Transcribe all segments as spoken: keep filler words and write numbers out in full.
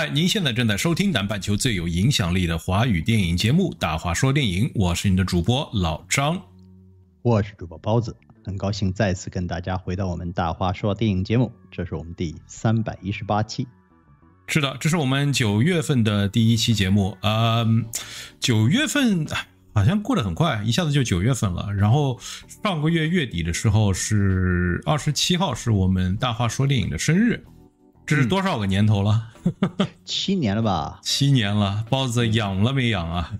嗨，您现在正在收听南半球最有影响力的华语电影节目《大话说电影》，我是你的主播老张， 我是主播包子，很高兴再次跟大家回到我们《大话说电影》节目，这是我们第三百一十八期。 是的，这是我们九月份的第一期节目。嗯，九月份好像过得很快，一下子就九月份了。然后上个月月底的时候是二十七号，是我们《大话说电影》的生日。这是多少个年头了？ 嗯、七年了吧？ 七年了，包子养了没养啊？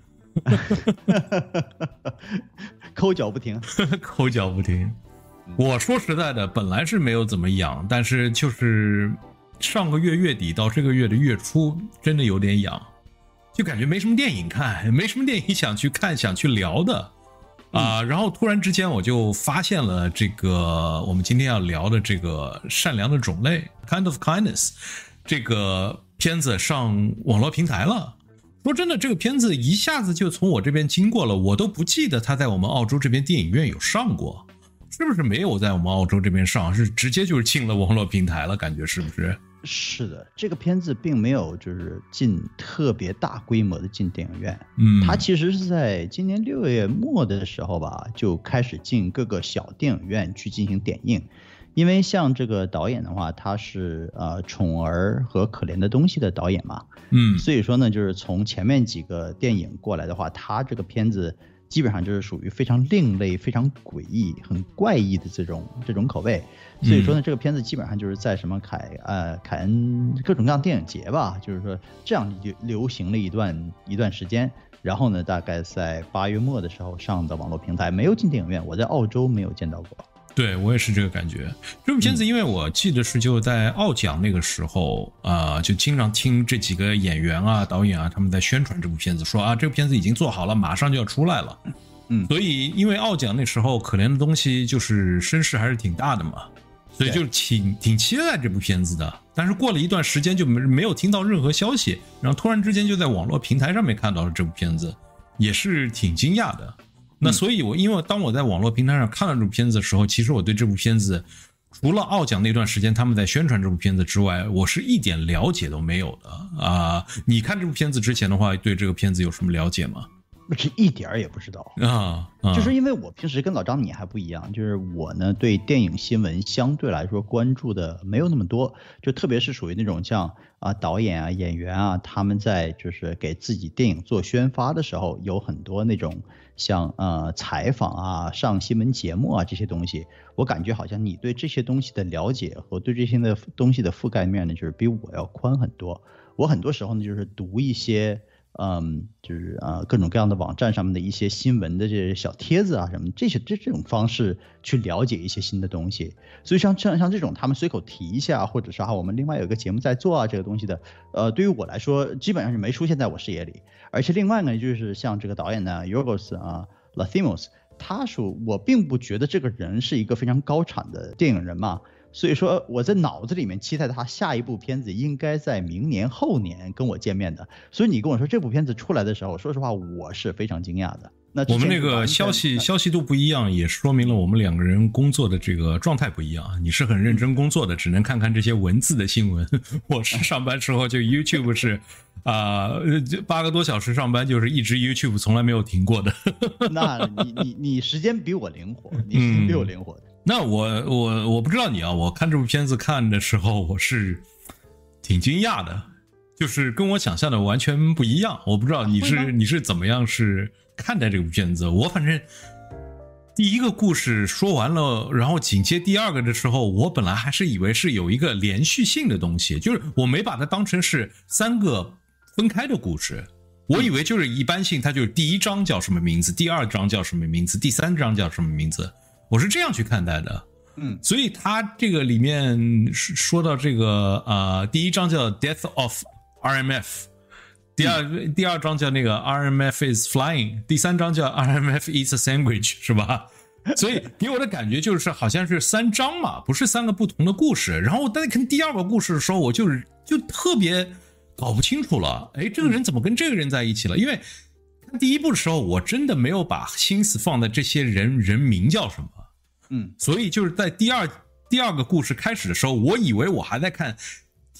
抠脚不停， 抠脚不停。我说实在的，本来是没有怎么养，但是就是上个月月底到这个月的月初，真的有点痒，就感觉没什么电影看，没什么电影想去看、想去聊的。啊、呃，然后突然之间我就发现了这个我们今天要聊的这个善良的种类 Kind of Kindness 这个片子上网络平台了。说真的，这个片子一下子就从我这边经过了，我都不记得它在我们澳洲这边电影院有上过，是不是没有在我们澳洲这边上，是直接就是进了网络平台了，感觉是不是？ 是的，这个片子并没有就是进特别大规模的进电影院， 嗯， 它其实是在今年六月末的时候吧，就开始进各个小电影院去进行点映。因为像这个导演的话，他是呃宠儿和可怜的东西的导演嘛， 嗯， 所以说呢，就是从前面几个电影过来的话，他这个片子基本上就是属于非常另类、非常诡异、很怪异的这种这种口味。所以说呢，这个片子基本上就是在什么凯呃凯恩各种各样电影节吧，就是说这样流流行了一段一段时间。然后呢，大概在八月末的时候上的网络平台，没有进电影院，我在澳洲没有见到过。 对，我也是这个感觉。这部片子因为我记得是就在澳奖那个时候啊、呃，就经常听这几个演员啊导演啊他们在宣传这部片子，说啊这个片子已经做好了，马上就要出来了。 嗯， 所以因为澳奖那时候可怜的东西就是声势还是挺大的嘛，所以就挺挺期待这部片子的。但是过了一段时间就没没有听到任何消息，然后突然之间就在网络平台上面看到了这部片子，也是挺惊讶的。那所以我因为当我在网络平台上看了这部片子的时候，其实我对这部片子除了澳奖那段时间他们在宣传这部片子之外，我是一点了解都没有的啊、呃！你看这部片子之前的话，对这个片子有什么了解吗？ 这一点儿也不知道啊、嗯， 就是因为我平时跟老张你还不一样，就是我呢对电影新闻相对来说关注的没有那么多，就特别是属于那种像啊导演啊演员啊他们在就是给自己电影做宣发的时候，有很多那种像呃采访啊上新闻节目啊这些东西，我感觉好像你对这些东西的了解和对这些的东西的覆盖面呢，就是比我要宽很多。我很多时候呢就是读一些。嗯，就是啊、呃，各种各样的网站上面的一些新闻的这些小帖子啊什么，这些这这种方式去了解一些新的东西。所以像像像这种他们随口提一下，或者是啊我们另外有个节目在做啊这个东西的，呃，对于我来说基本上是没出现在我视野里。而且另外呢，就是像这个导演呢 Yorgos 啊 Lanthimos， 他说我并不觉得这个人是一个非常高产的电影人嘛。所以说我在脑子里面期待他下一部片子应该在明年后年跟我见面的，所以你跟我说这部片子出来的时候，说实话我是非常惊讶的。那我们那个消息消息都不一样，也说明了我们两个人工作的这个状态不一样。你是很认真工作的，只能看看这些文字的新闻。我是上班时候就 YouTube 是啊、呃，八个多小时上班就是一直 YouTube 从来没有停过的。 那你你你时间比我灵活，你时间比我灵活的。嗯， 那我我我不知道你啊，我看这部片子看的时候，我是挺惊讶的，就是跟我想象的完全不一样。我不知道你是你是怎么样是看待这部片子。我反正第一个故事说完了，然后紧接第二个的时候，我本来还是以为是有一个连续性的东西，就是我没把它当成是三个分开的故事。我以为就是一般性，它就是第一章叫什么名字，第二章叫什么名字，第三章叫什么名字。我是这样去看待的， 嗯， 所以他这个里面说到这个呃，第一章叫 Death of R M F， 第二、嗯、第二章叫那个 R M F is flying， 第三章叫 R M F is a sandwich， 是吧？所以给我的感觉就是好像是三章嘛，不是三个不同的故事。然后在看第二个故事的时候，我就是就特别搞不清楚了，哎，这个人怎么跟这个人在一起了？因为看第一部的时候，我真的没有把心思放在这些人人名叫什么。 嗯， 所以就是在第二第二个故事开始的时候，我以为我还在看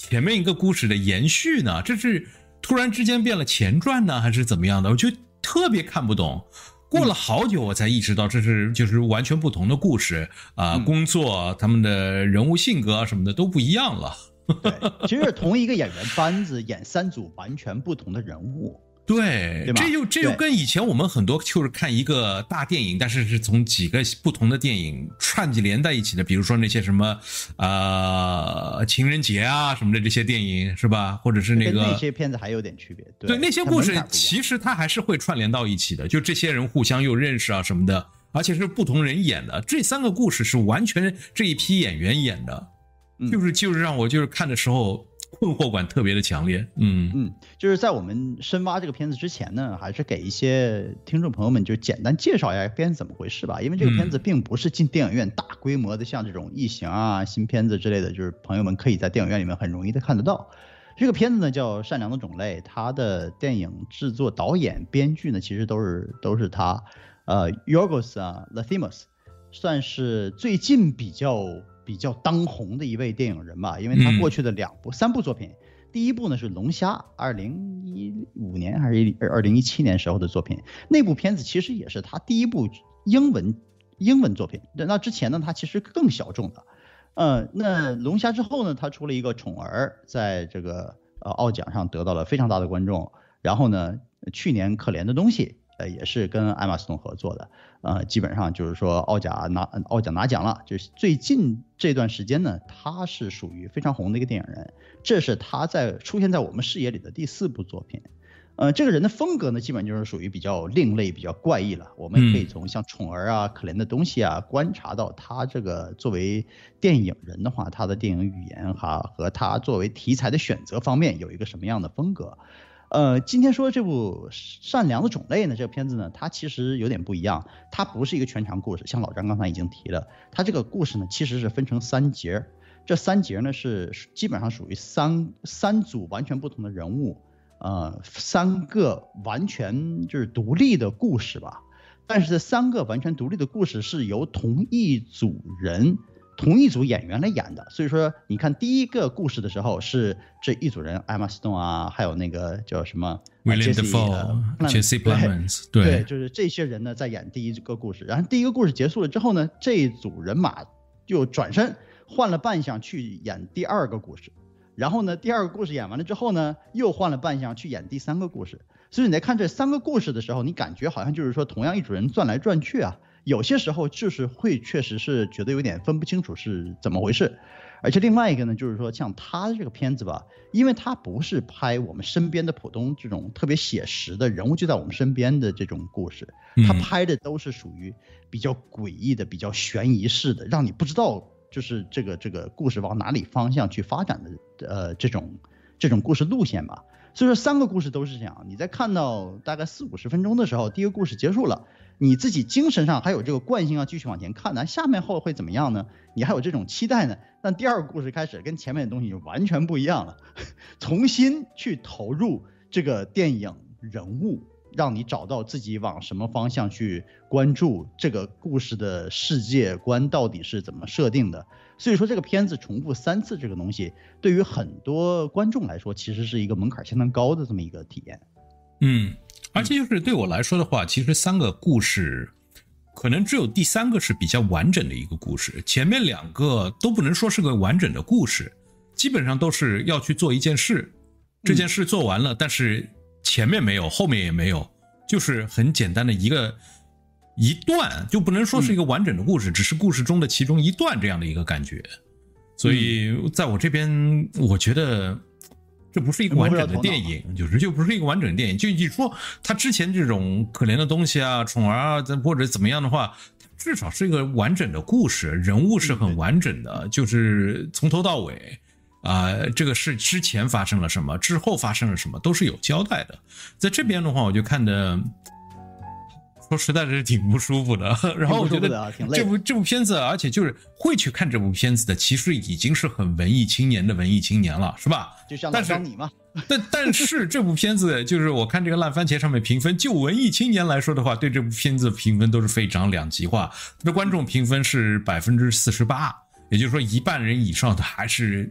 前面一个故事的延续呢？这是突然之间变了前传呢，还是怎么样的？我就特别看不懂。过了好久我才意识到这是就是完全不同的故事啊、呃嗯，工作他们的人物性格什么的都不一样了。 对，其实同一个演员班子演三组完全不同的人物。 对， 对吧？ 这就这就跟以前我们很多就是看一个大电影，但是是从几个不同的电影串起连在一起的，比如说那些什么呃情人节啊什么的这些电影，是吧？或者是那个那些片子还有点区别。对， 对那些故事其实它还是会串联到一起的，就这些人互相又认识啊什么的，而且是不同人演的。这三个故事是完全这一批演员演的，就是就是让我就是看的时候困惑感特别的强烈。嗯嗯，就是在我们深挖这个片子之前呢，还是给一些听众朋友们就简单介绍一下片子怎么回事吧。因为这个片子并不是进电影院大规模的像这种异形啊、新片子之类的，就是朋友们可以在电影院里面很容易的看得到。这个片子呢叫《善良的种类》，它的电影制作、导演、编剧呢其实都是都是他，呃 Yorgos 啊 Lanthimos， 算是最近比较比较当红的一位电影人吧，因为他过去的两部、嗯、三部作品。第一部呢是龙虾，二零一五年还是二零一七年时候的作品。那部片子其实也是他第一部英文英文作品。那之前呢，他其实更小众的。呃，那龙虾之后呢，他出了一个宠儿，在这个呃奥奖上得到了非常大的观众。然后呢，去年可怜的东西，呃，也是跟艾玛斯顿合作的。呃，基本上就是说奥奖拿奥奖拿奖了。就是最近这段时间呢，他是属于非常红的一个电影人。这是他在出现在我们视野里的第四部作品。呃，这个人的风格呢，基本就是属于比较另类、比较怪异了。我们可以从像宠儿啊、可怜的东西啊，观察到他这个作为电影人的话，他的电影语言哈和他作为题材的选择方面有一个什么样的风格。呃，今天说这部《善良的种类》呢，这个片子呢，它其实有点不一样。它不是一个全长故事，像老张刚才已经提了，它这个故事呢，其实是分成三节。这三节呢是基本上属于三三组完全不同的人物，呃，三个完全就是独立的故事吧。但是这三个完全独立的故事是由同一组人、同一组演员来演的。所以说，你看第一个故事的时候是这一组人，艾玛斯顿啊，还有那个叫什么 William Dafoe、Jesse Plemons， 对， 对，就是这些人呢在演第一个故事。然后第一个故事结束了之后呢，这一组人马就转身。换了扮相去演第二个故事，然后呢，第二个故事演完了之后呢，又换了扮相去演第三个故事。所以你在看这三个故事的时候，你感觉好像就是说同样一组人转来转去啊，有些时候就是会确实是觉得有点分不清楚是怎么回事。而且另外一个呢，就是说像他这个片子吧，因为他不是拍我们身边的普通这种特别写实的人物就在我们身边的这种故事，他拍的都是属于比较诡异的、比较悬疑式的，让你不知道。就是这个这个故事往哪里方向去发展的，呃，这种这种故事路线吧。所以说三个故事都是这样。你在看到大概四五十分钟的时候，第一个故事结束了，你自己精神上还有这个惯性要继续往前看呢，下面后会怎么样呢？你还有这种期待呢。但第二个故事开始跟前面的东西就完全不一样了，重新去投入这个电影人物。让你找到自己往什么方向去关注这个故事的世界观到底是怎么设定的。所以说这个片子重复三次这个东西，对于很多观众来说，其实是一个门槛相当高的这么一个体验。 嗯，而且就是对我来说的话，其实三个故事可能只有第三个是比较完整的一个故事，前面两个都不能说是个完整的故事，基本上都是要去做一件事，这件事做完了，嗯、但是前面没有，后面也没有，就是很简单的一个一段，就不能说是一个完整的故事，嗯、只是故事中的其中一段这样的一个感觉。所以在我这边，我觉得这不是一个完整的电影，就是就不是一个完整的电影。就你说他之前这种可怜的东西啊、宠儿啊，或者怎么样的话，至少是一个完整的故事，人物是很完整的，就是从头到尾。啊、呃，这个事之前发生了什么，之后发生了什么，都是有交代的。在这边的话，我就看的，说实在是挺不舒服的。然后我觉得这部这部片子，而且就是会去看这部片子的，其实已经是很文艺青年的文艺青年了，是吧？ 就像老张你嘛。 但但是这部片子，就是我看这个烂番茄上面评分，就文艺青年来说的话，对这部片子评分都是非常两极化。它的观众评分是百分之四十八。也就是说，一半人以上的还是给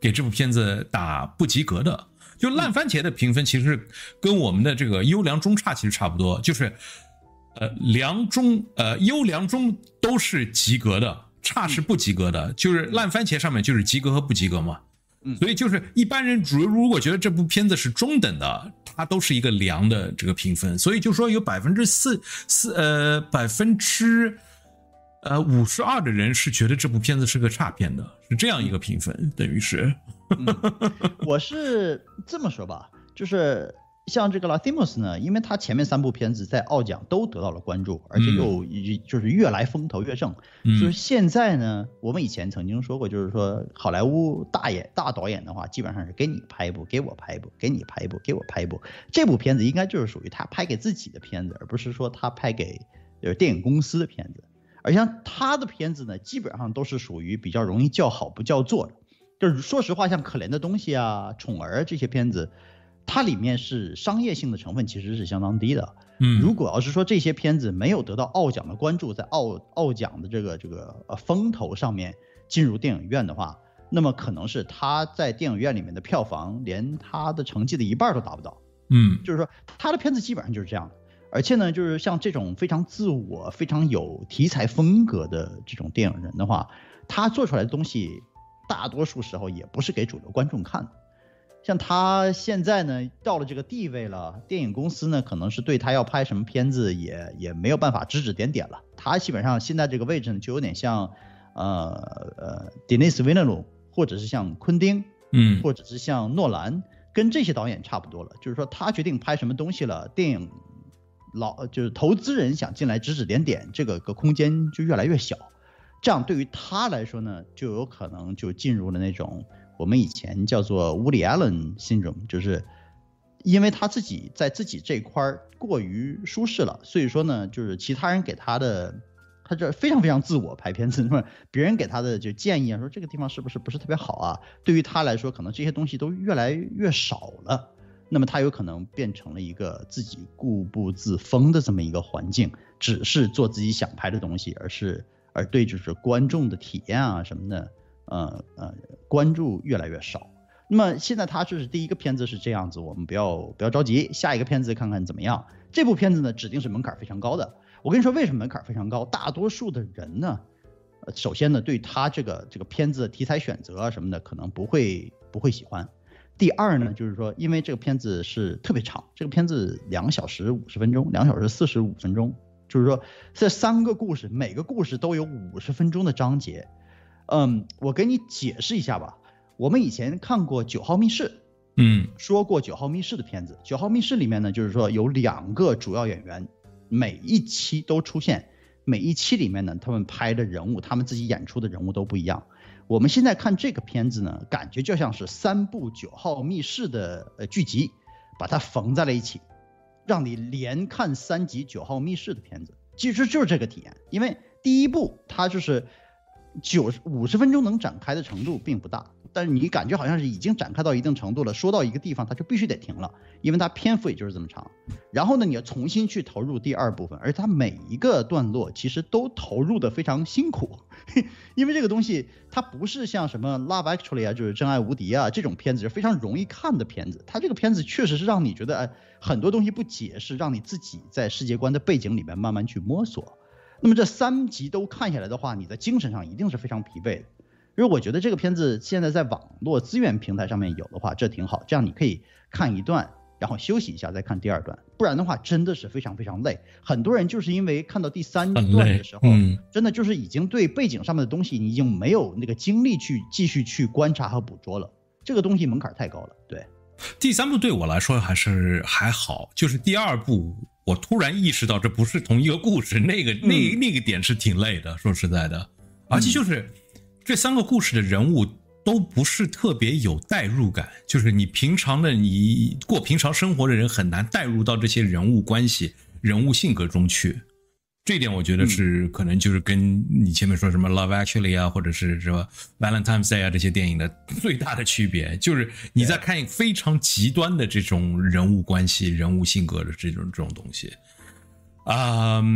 给这部片子打不及格的。就烂番茄的评分其实跟我们的这个优良中差其实差不多，就是呃良中呃优良中都是及格的，差是不及格的，就是烂番茄上面就是及格和不及格嘛。所以就是一般人如果觉得这部片子是中等的，它都是一个良的这个评分，所以就说有百分之四四呃百分之呃五十二的人是觉得这部片子是个差片的，是这样一个评分，等于是。 嗯、我是这么说吧，就是像这个 Lanthimos 呢，因为他前面三部片子在奥奖都得到了关注，而且又就是越来风头越盛。嗯、就是现在呢，我们以前曾经说过，就是说好莱坞大演大导演的话，基本上是给你拍一部，给我拍一部，给你拍一部，给我拍一部。这部片子应该就是属于他拍给自己的片子，而不是说他拍给就是电影公司的片子。而像他的片子呢，基本上都是属于比较容易叫好不叫座的。就是说实话，像可怜的东西啊、宠儿这些片子，它里面是商业性的成分其实是相当低的。嗯，如果要是说这些片子没有得到奥奖的关注，在奥奥奖的这个这个呃风头上面进入电影院的话，那么可能是它在电影院里面的票房连它的成绩的一半都达不到。嗯，就是说它的片子基本上就是这样的。而且呢，就是像这种非常自我、非常有题材风格的这种电影人的话，他做出来的东西大多数时候也不是给主流观众看的。像他现在呢到了这个地位了，电影公司呢可能是对他要拍什么片子也也没有办法指指点点了。他基本上现在这个位置呢就有点像呃呃 Denis Villeneuve 或者是像昆汀，嗯，或者是像诺兰，跟这些导演差不多了。就是说他决定拍什么东西了，电影老就是投资人想进来指指点点，这个个空间就越来越小。这样对于他来说呢，就有可能就进入了那种我们以前叫做 Woody Allen syndrome， 就是因为他自己在自己这块过于舒适了，所以说呢，就是其他人给他的，他这非常非常自我拍片子，那么别人给他的就建议啊，说这个地方是不是不是特别好啊？对于他来说，可能这些东西都越来越少了，那么他有可能变成了一个自己固步自封的这么一个环境，只是做自己想拍的东西，而是。而对就是观众的体验啊什么的，呃呃，关注越来越少。那么现在他就是第一个片子是这样子，我们不要不要着急，下一个片子看看怎么样。这部片子呢，指定是门槛非常高的。我跟你说，为什么门槛非常高？大多数的人呢，呃，首先呢，对他这个这个片子的题材选择啊什么的，可能不会不会喜欢。第二呢，就是说，因为这个片子是特别长，这个片子两小时五十分钟，两小时四十五分钟。就是说这三个故事每个故事都有五十分钟的章节。嗯，我给你解释一下吧。我们以前看过九号密室，嗯，说过九号密室的片子。九号密室里面呢，就是说有两个主要演员，每一期都出现，每一期里面呢他们拍的人物，他们自己演出的人物都不一样。我们现在看这个片子呢，感觉就像是三部九号密室的呃剧集把它缝在了一起，让你连看三集九号密室的片子，其实就是这个体验。因为第一部它就是九五十分钟能展开的程度并不大，但是你感觉好像是已经展开到一定程度了，说到一个地方它就必须得停了，因为它篇幅也就是这么长。然后呢，你要重新去投入第二部分，而它每一个段落其实都投入的非常辛苦，因为这个东西它不是像什么 Love Actually 啊，就是真爱无敌啊这种片子是非常容易看的片子。它这个片子确实是让你觉得、哎、很多东西不解释，让你自己在世界观的背景里面慢慢去摸索。那么这三集都看下来的话，你在精神上一定是非常疲惫的。因为我觉得这个片子现在在网络资源平台上面有的话，这挺好，这样你可以看一段，然后休息一下再看第二段，不然的话真的是非常非常累。很多人就是因为看到第三段的时候、嗯、真的就是已经对背景上面的东西你已经没有那个精力去继续去观察和捕捉了，这个东西门槛太高了。对， 第三部对我来说还是还好，就是第二部我突然意识到这不是同一个故事，那个那那个点是挺累的，说实在的。而且就是这三个故事的人物都不是特别有代入感，就是你平常的你过平常生活的人很难代入到这些人物关系、人物性格中去。这一点我觉得是可能就是跟你前面说什么 Love Actually 啊，或者是什么 Valentine's Day 啊这些电影的最大的区别，就是你在看非常极端的这种人物关系、人物性格的这种这种东西。啊、嗯，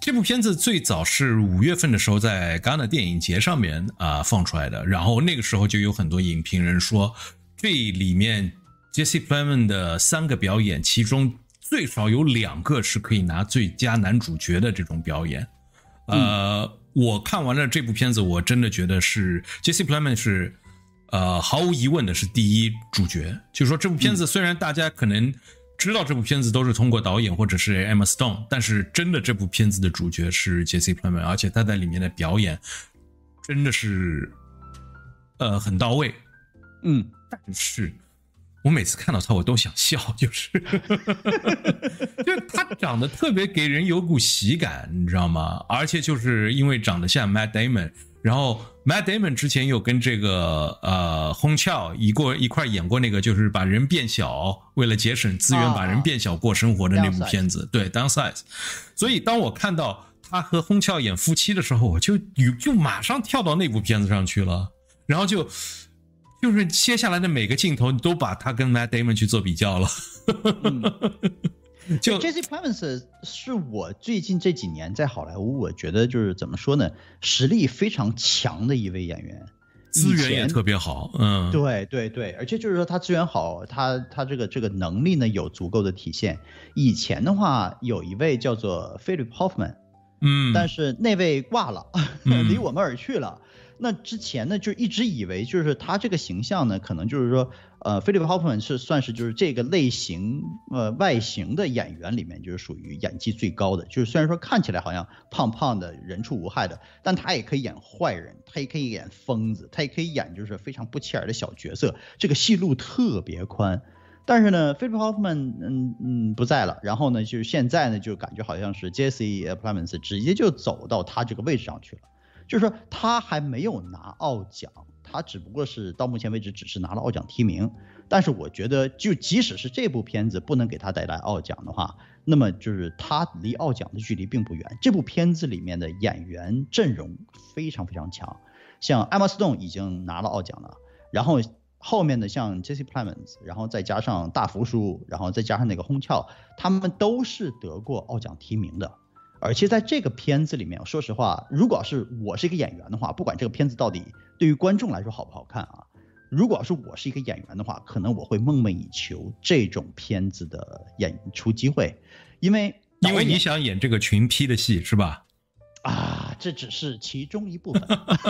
这部片子最早是五月份的时候在戛纳电影节上面啊、呃、放出来的，然后那个时候就有很多影评人说，这里面 Jesse Plemons 的三个表演，其中最少有两个是可以拿最佳男主角的这种表演。呃，嗯、我看完了这部片子，我真的觉得是 Jesse Plemons 是呃毫无疑问的是第一主角。就是说这部片子虽然大家可能知道这部片子都是通过导演或者是 Emma Stone， 但是真的这部片子的主角是 Jesse Plemons， 而且他在里面的表演真的是呃很到位。 嗯， 但是我每次看到他我都想笑，就是就是他长得特别给人有股喜感，你知道吗？而且就是因为长得像 Matt Damon， 然后 Matt Damon 之前有跟这个呃洪俏一过一块演过那个就是把人变小，为了节省资源把人变小过生活的那部片子，对 Downsize。所以当我看到他和洪俏演夫妻的时候，我就就马上跳到那部片子上去了，然后就就是接下来的每个镜头你都把他跟 Matt Damon 去做比较了。 嗯、就 Jesse Plemons 是我最近这几年在好莱坞我觉得就是怎么说呢，实力非常强的一位演员， 资源也特别好。嗯， 对对对，而且就是说他资源好，他他这个这个能力呢有足够的体现。以前的话有一位叫做 Philip Hoffman， 嗯，但是那位挂了，嗯、离我们而去了。那之前呢就一直以为就是他这个形象呢可能就是说呃菲利普·霍夫曼是算是就是这个类型呃外形的演员里面就是属于演技最高的，就是虽然说看起来好像胖胖的人畜无害的，但他也可以演坏人，他也可以演疯子，他也可以演就是非常不起眼的小角色，这个戏路特别宽。但是呢菲利普·霍夫曼嗯嗯不在了，然后呢就是现在呢就感觉好像是 Jesse Plemons 直接就走到他这个位置上去了，就是说他还没有拿奥奖，他只不过是到目前为止只是拿了奥奖提名。但是我觉得就即使是这部片子不能给他带来奥奖的话，那么就是他离奥奖的距离并不远。这部片子里面的演员阵容非常非常强，像 Emma Stone 已经拿了奥奖了，然后后面的像 Jesse Plemons， 然后再加上大福叔，然后再加上那个洪俏，他们都是得过奥奖提名的。而且在这个片子里面，说实话，如果是我是一个演员的话，不管这个片子到底对于观众来说好不好看啊，如果是我是一个演员的话，可能我会梦寐以求这种片子的演出机会，因为因为你想演这个群批的戏是吧？ 啊，这只是其中一部分。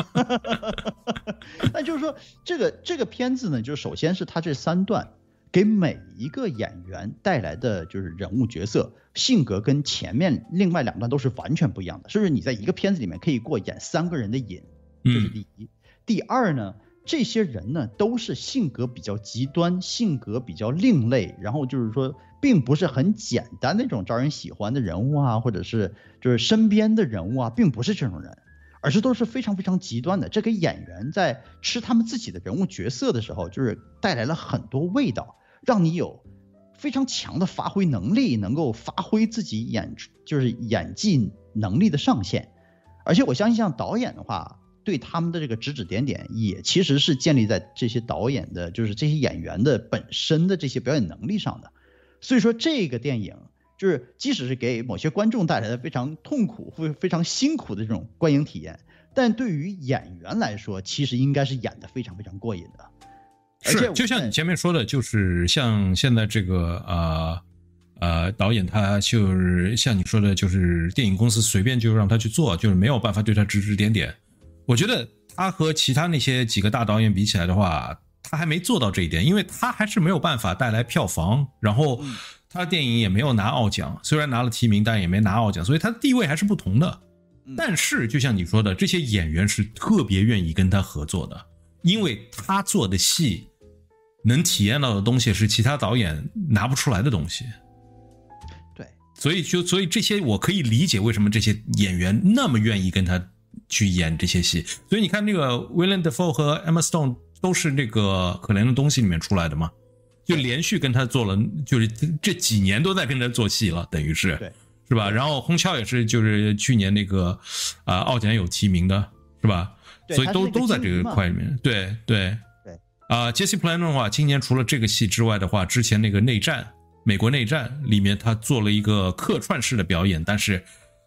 那就是说，这个这个片子呢，就首先是它这三段给每一个演员带来的就是人物角色性格跟前面另外两段都是完全不一样的，是不是？你在一个片子里面可以过演三个人的瘾，这是第一。嗯、第二呢，这些人呢都是性格比较极端，性格比较另类，然后就是说并不是很简单那种招人喜欢的人物啊，或者是就是身边的人物啊，并不是这种人，而是都是非常非常极端的。这给演员在吃他们自己的人物角色的时候，就是带来了很多味道，让你有非常强的发挥能力，能够发挥自己演就是演技能力的上限。而且我相信像导演的话，对他们的这个指指点点也其实是建立在这些导演的就是这些演员的本身的这些表演能力上的。所以说这个电影就是即使是给某些观众带来的非常痛苦非非常辛苦的这种观影体验，但对于演员来说其实应该是演得非常非常过瘾的。 是，就像你前面说的，就是像现在这个呃呃导演他就是像你说的，就是电影公司随便就让他去做，就是没有办法对他指指点点。我觉得他和其他那些几个大导演比起来的话，他还没做到这一点，因为他还是没有办法带来票房，然后他的电影也没有拿奥奖，虽然拿了提名但也没拿奥奖，所以他的地位还是不同的。但是就像你说的，这些演员是特别愿意跟他合作的，因为他做的戏能体验到的东西是其他导演拿不出来的东西。 对， 所以就所以这些我可以理解为什么这些演员那么愿意跟他去演这些戏。所以你看那个 Willem Dafoe 和 Emma Stone 都是那个可怜的东西里面出来的嘛，就连续跟他做了，就是这几年都在跟他做戏了，等于是， 对， 是吧？然后洪俏也是，就是去年那个啊、呃、奥奖有提名的，是吧？所以都都在这个块里面，对对。啊、呃、，Jesse Plemons 的话，今年除了这个戏之外的话，之前那个内战，美国内战里面他做了一个客串式的表演，但是实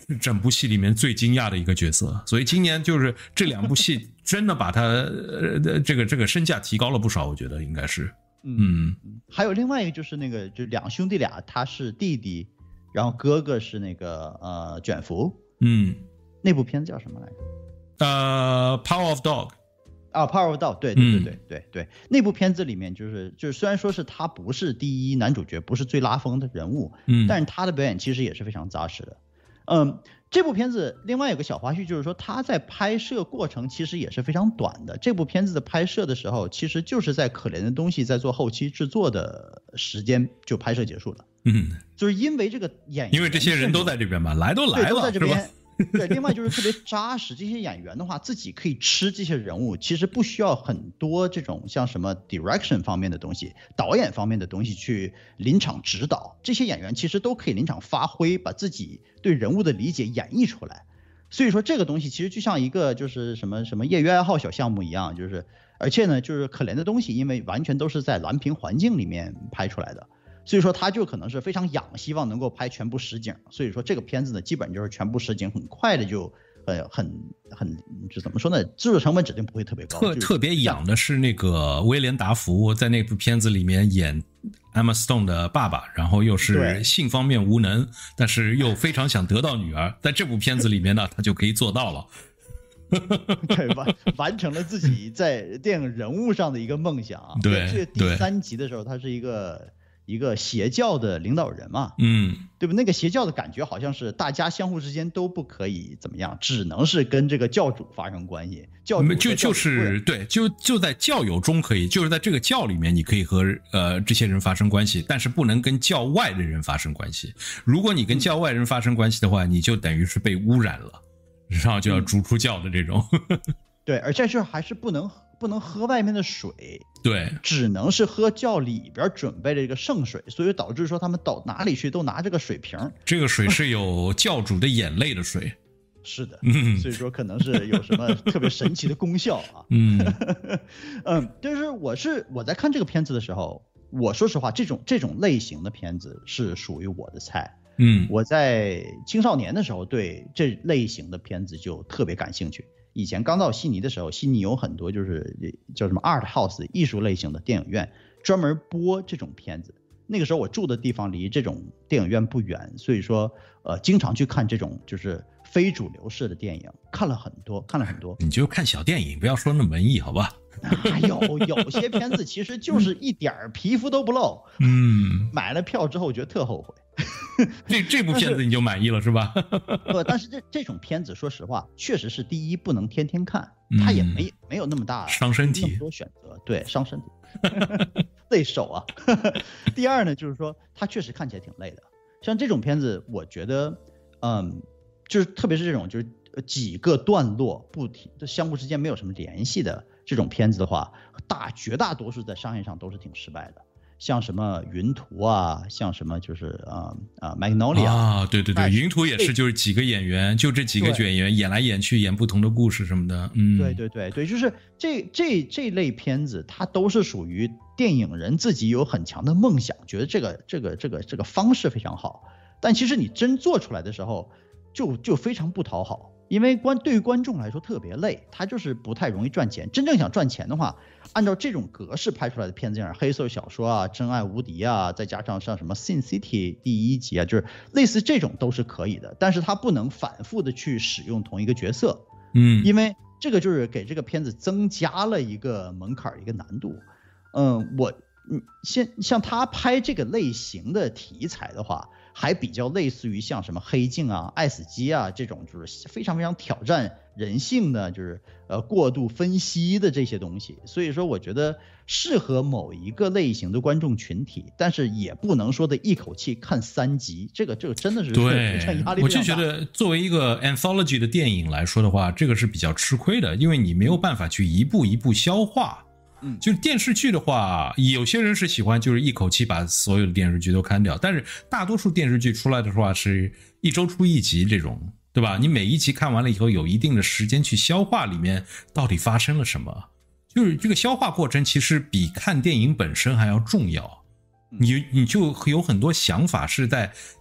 是整部戏里面最惊讶的一个角色，所以今年就是这两部戏真的把他呃这个这个身价提高了不少，我觉得应该是。嗯， 还有另外一个就是那个就两兄弟俩，他是弟弟，然后哥哥是那个呃卷福。 嗯， 那部片子叫什么来着？ 呃 ，Power of Dog。 啊 ，Power of Dog， 对对对对对对，那部片子里面就是就是虽然说是他不是第一男主角，不是最拉风的人物， 嗯， 但是他的表演其实也是非常扎实的。嗯，这部片子另外有个小花絮，就是说他在拍摄过程其实也是非常短的。这部片子的拍摄的时候，其实就是在可怜的东西在做后期制作的时间就拍摄结束了。 嗯， 就是因为这个演员， 因为这些人都在这边嘛，来都来了， 对，都在这边。对，另外就是特别扎实，这些演员的话自己可以吃这些人物，其实不需要很多这种像什么 direction 方面的东西、导演方面的东西去临场指导，这些演员其实都可以临场发挥，把自己对人物的理解演绎出来。所以说这个东西其实就像一个就是什么什么业余爱好小项目一样，就是而且呢就是可怜的东西，因为完全都是在蓝屏环境里面拍出来的。所以说他就可能是非常痒，希望能够拍全部实景。所以说这个片子呢，基本就是全部实景，很快的就呃很很就怎么说呢，制作成本指定不会特别高。 特特别痒的是那个威廉达福在那部片子里面演 Emma Stone 的爸爸，然后又是性方面无能，但是又非常想得到女儿，在这部片子里面呢，他就可以做到了。 对，完完成了自己在电影人物上的一个梦想啊。 对， 这第三集的时候，他是一个。一个邪教的领导人嘛， 嗯， 对吧？那个邪教的感觉好像是大家相互之间都不可以怎么样，只能是跟这个教主发生关系。教主就就是对，就就在教友中可以，就是在这个教里面，你可以和呃这些人发生关系，但是不能跟教外的人发生关系。如果你跟教外人发生关系的话，你就等于是被污染了，然后就要逐出教的这种。 对，而且是还是不能。不能喝外面的水， 对， 只能是喝教里边准备的这个圣水，所以导致说他们到哪里去都拿这个水瓶， 这个水是有教主的眼泪的水。 是的，嗯，所以说可能是有什么特别神奇的功效啊。 嗯嗯，就是我是我在看这个片子的时候，我说实话，这种这种类型的片子是属于我的菜。 嗯， 我在青少年的时候对这类型的片子就特别感兴趣。以前刚到悉尼的时候，悉尼有很多就是叫什么 art house 艺术类型的电影院，专门播这种片子。那个时候我住的地方离这种电影院不远，所以说呃经常去看这种就是非主流式的电影，看了很多，看了很多。 你就看小电影，不要说那么文艺，好吧？ 哎有有些片子其实就是一点皮肤都不露， 嗯， 买了票之后觉得特后悔。 这这部片子你就满意了是吧？ 不，但是这这种片子，说实话，确实是第一不能天天看，它也没没有那么大伤身体， 那么多选择，对，伤身体，累手啊。第二呢，就是说它确实看起来挺累的。像这种片子，我觉得，嗯，就是特别是这种就是几个段落不停，相互之间没有什么联系的这种片子的话，大绝大多数在商业上都是挺失败的。像什么云图啊，像什么就是啊啊 Magnolia 啊，对对对，云图也是，就是几个演员，就这几个演员演来演去，演不同的故事什么的。嗯， 对对对对，就是这这这类片子，它都是属于电影人自己有很强的梦想，觉得这个这个这个这个方式非常好，但其实你真做出来的时候，就就非常不讨好。因为观对于观众来说特别累，他就是不太容易赚钱。真正想赚钱的话，按照这种格式拍出来的片子，像黑色小说啊、真爱无敌啊，再加上像什么 Sin City 第一集啊，就是类似这种都是可以的。但是他不能反复的去使用同一个角色， 嗯， 因为这个就是给这个片子增加了一个门槛，一个难度。嗯，我嗯，像像他拍这个类型的题材的话，还比较类似于像什么黑镜啊、爱死机啊这种，就是非常非常挑战人性的，就是呃过度分析的这些东西。所以说，我觉得适合某一个类型的观众群体，但是也不能说的一口气看三集，这个这个真的是对， 压力。 我就觉得作为一个 anthology 的电影来说的话，这个是比较吃亏的，因为你没有办法去一步一步消化。 嗯， 就是电视剧的话，有些人是喜欢就是一口气把所有的电视剧都看掉，但是大多数电视剧出来的话是一周出一集这种，对吧？你每一集看完了以后，有一定的时间去消化里面到底发生了什么，就是这个消化过程其实比看电影本身还要重要。你你就有很多想法是在你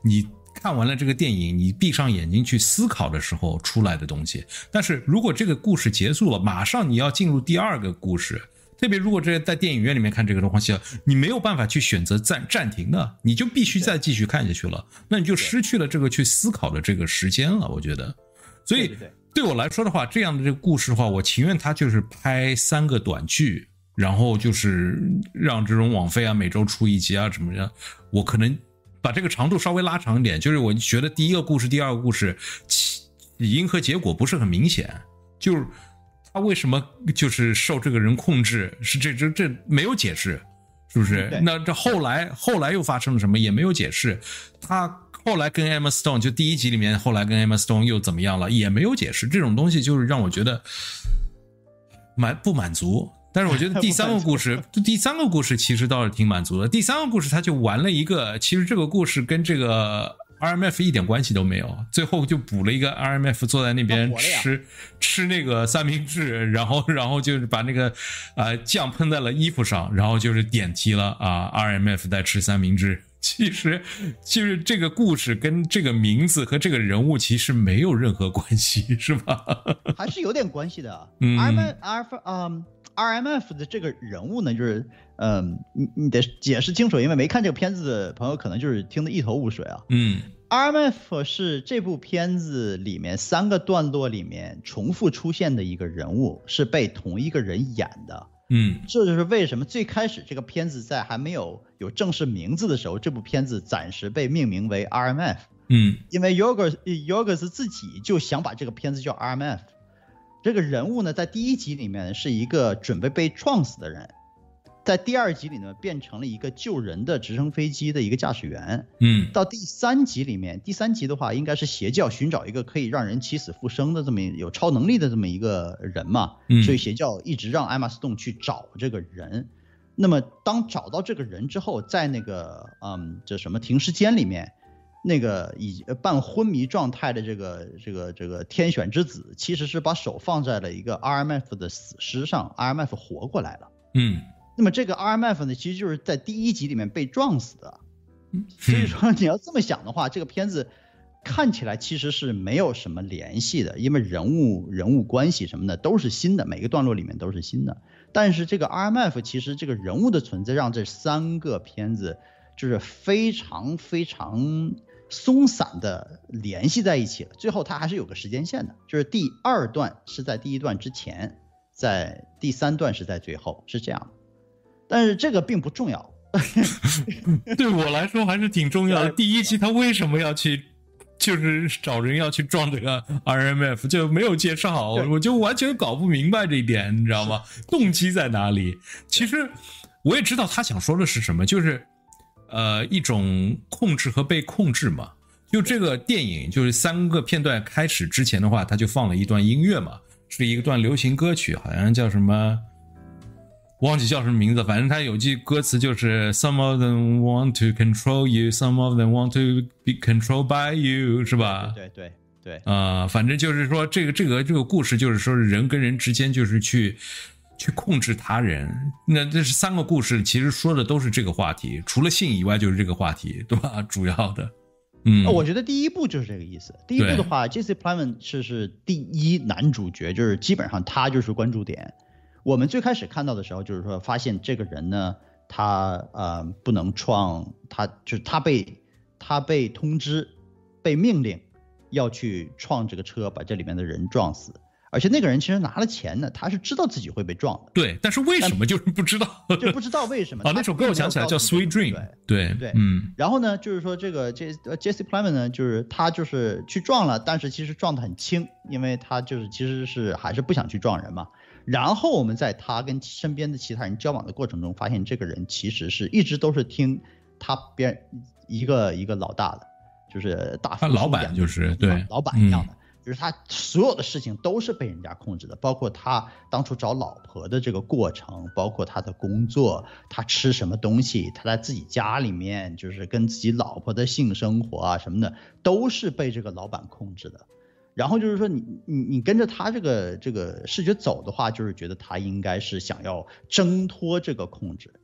看完了这个电影，你闭上眼睛去思考的时候出来的东西。但是如果这个故事结束了，马上你要进入第二个故事，特别如果这在电影院里面看这个东西，你没有办法去选择暂暂停的，你就必须再继续看下去了，那你就失去了这个去思考的这个时间了，我觉得。所以对我来说的话，这样的这个故事的话，我情愿他就是拍三个短剧，然后就是让这种网飞啊每周出一集啊什么的，我可能把这个长度稍微拉长一点，就是我觉得第一个故事第二个故事起因和结果不是很明显，就是他为什么就是受这个人控制，是这这这没有解释，是不是？那这后来后来又发生了什么也没有解释，他后来跟 Emma Stone 就第一集里面后来跟 Emma Stone 又怎么样了也没有解释，这种东西就是让我觉得满不满足。但是我觉得第三个故事第三个故事其实倒是挺满足的。第三个故事他就玩了一个，其实这个故事跟这个 R M F 一点关系都没有，最后就补了一个 R M F 坐在那边吃吃那个三明治，然后然后就是把那个呃酱喷在了衣服上，然后就是点题了啊 R M F 在吃三明治。其实就是这个故事跟这个名字和这个人物其实没有任何关系，是吧？ 还是有点关系的。 嗯 R M F 嗯 R M F 的这个人物呢，就是嗯你你得解释清楚，因为没看这个片子的朋友可能就是听得一头雾水啊。 嗯 R M F 是这部片子里面三个段落里面重复出现的一个人物，是被同一个人演的。 嗯， 这就是为什么最开始这个片子在还没有有正式名字的时候，这部片子暂时被命名为 R M F。 嗯， 因为 Yorgos Yorgos 自己就想把这个片子叫 R M F。这个人物呢，在第一集里面是一个准备被撞死的人，在第二集里呢变成了一个救人的直升飞机的一个驾驶员。 嗯， 到第三集里面，第三集的话应该是邪教寻找一个可以让人起死复生的这么有超能力的这么一个人嘛。 嗯， 所以邪教一直让艾玛斯顿去找这个人。那么当找到这个人之后，在那个嗯这什么停尸间里面，那个以半昏迷状态的这个这个这个天选之子，其实是把手放在了一个 R M F 的死尸上 ，R M F 活过来了。 嗯， 那么这个 R M F 呢，其实就是在第一集里面被撞死的。所以说你要这么想的话，这个片子看起来其实是没有什么联系的，因为人物人物关系什么的都是新的，每个段落里面都是新的。但是这个 R M F 其实这个人物的存在让这三个片子就是非常非常松散的联系在一起了。最后它还是有个时间线的，就是第二段是在第一段之前，在第三段是在最后，是这样。但是这个并不重要。 对我来说还是挺重要的。第一集他为什么要去就是找人要去撞这个 R M F 就没有介绍好，我就完全搞不明白这一点，你知道吗？动机在哪里？其实我也知道他想说的是什么，就是呃一种控制和被控制嘛。就这个电影就是三个片段开始之前的话，他就放了一段音乐嘛，是一段流行歌曲，好像叫什么忘记叫什么名字，反正他有句歌词就是 Some of them want to control you, some of them want to be controlled by you， 是吧？ 对对对啊、呃，反正就是说这个这个这个故事就是说人跟人之间就是去去控制他人。那这是三个故事，其实说的都是这个话题，除了性以外就是这个话题，对吧？主要的。嗯， 我觉得第一部就是这个意思。第一部的话 ，Jesse Plemons 是是第一男主角，就是基本上他就是关注点。我们最开始看到的时候，就是说发现这个人呢，他呃不能创，他就是他被他被通知，被命令要去撞这个车，把这里面的人撞死。而且那个人其实拿了钱呢，他是知道自己会被撞的。 对，但是为什么就是不知道？ 就不知道为什么。 哦，那首歌我想起来叫 Sweet Dream。对对对， 嗯。 然后呢，就是说这个 Jesse Plemons 呢，就是他就是去撞了，但是其实撞得很轻，因为他就是其实是还是不想去撞人嘛。然后我们在他跟身边的其他人交往的过程中，发现这个人其实是一直都是听他别一个一个老大的，就是大他老板就是对老板一样的。嗯，就是他所有的事情都是被人家控制的，包括他当初找老婆的这个过程，包括他的工作，他吃什么东西，他在自己家里面就是跟自己老婆的性生活啊什么的，都是被这个老板控制的。然后就是说你你你跟着他这个这个视觉走的话，就是觉得他应该是想要挣脱这个控制。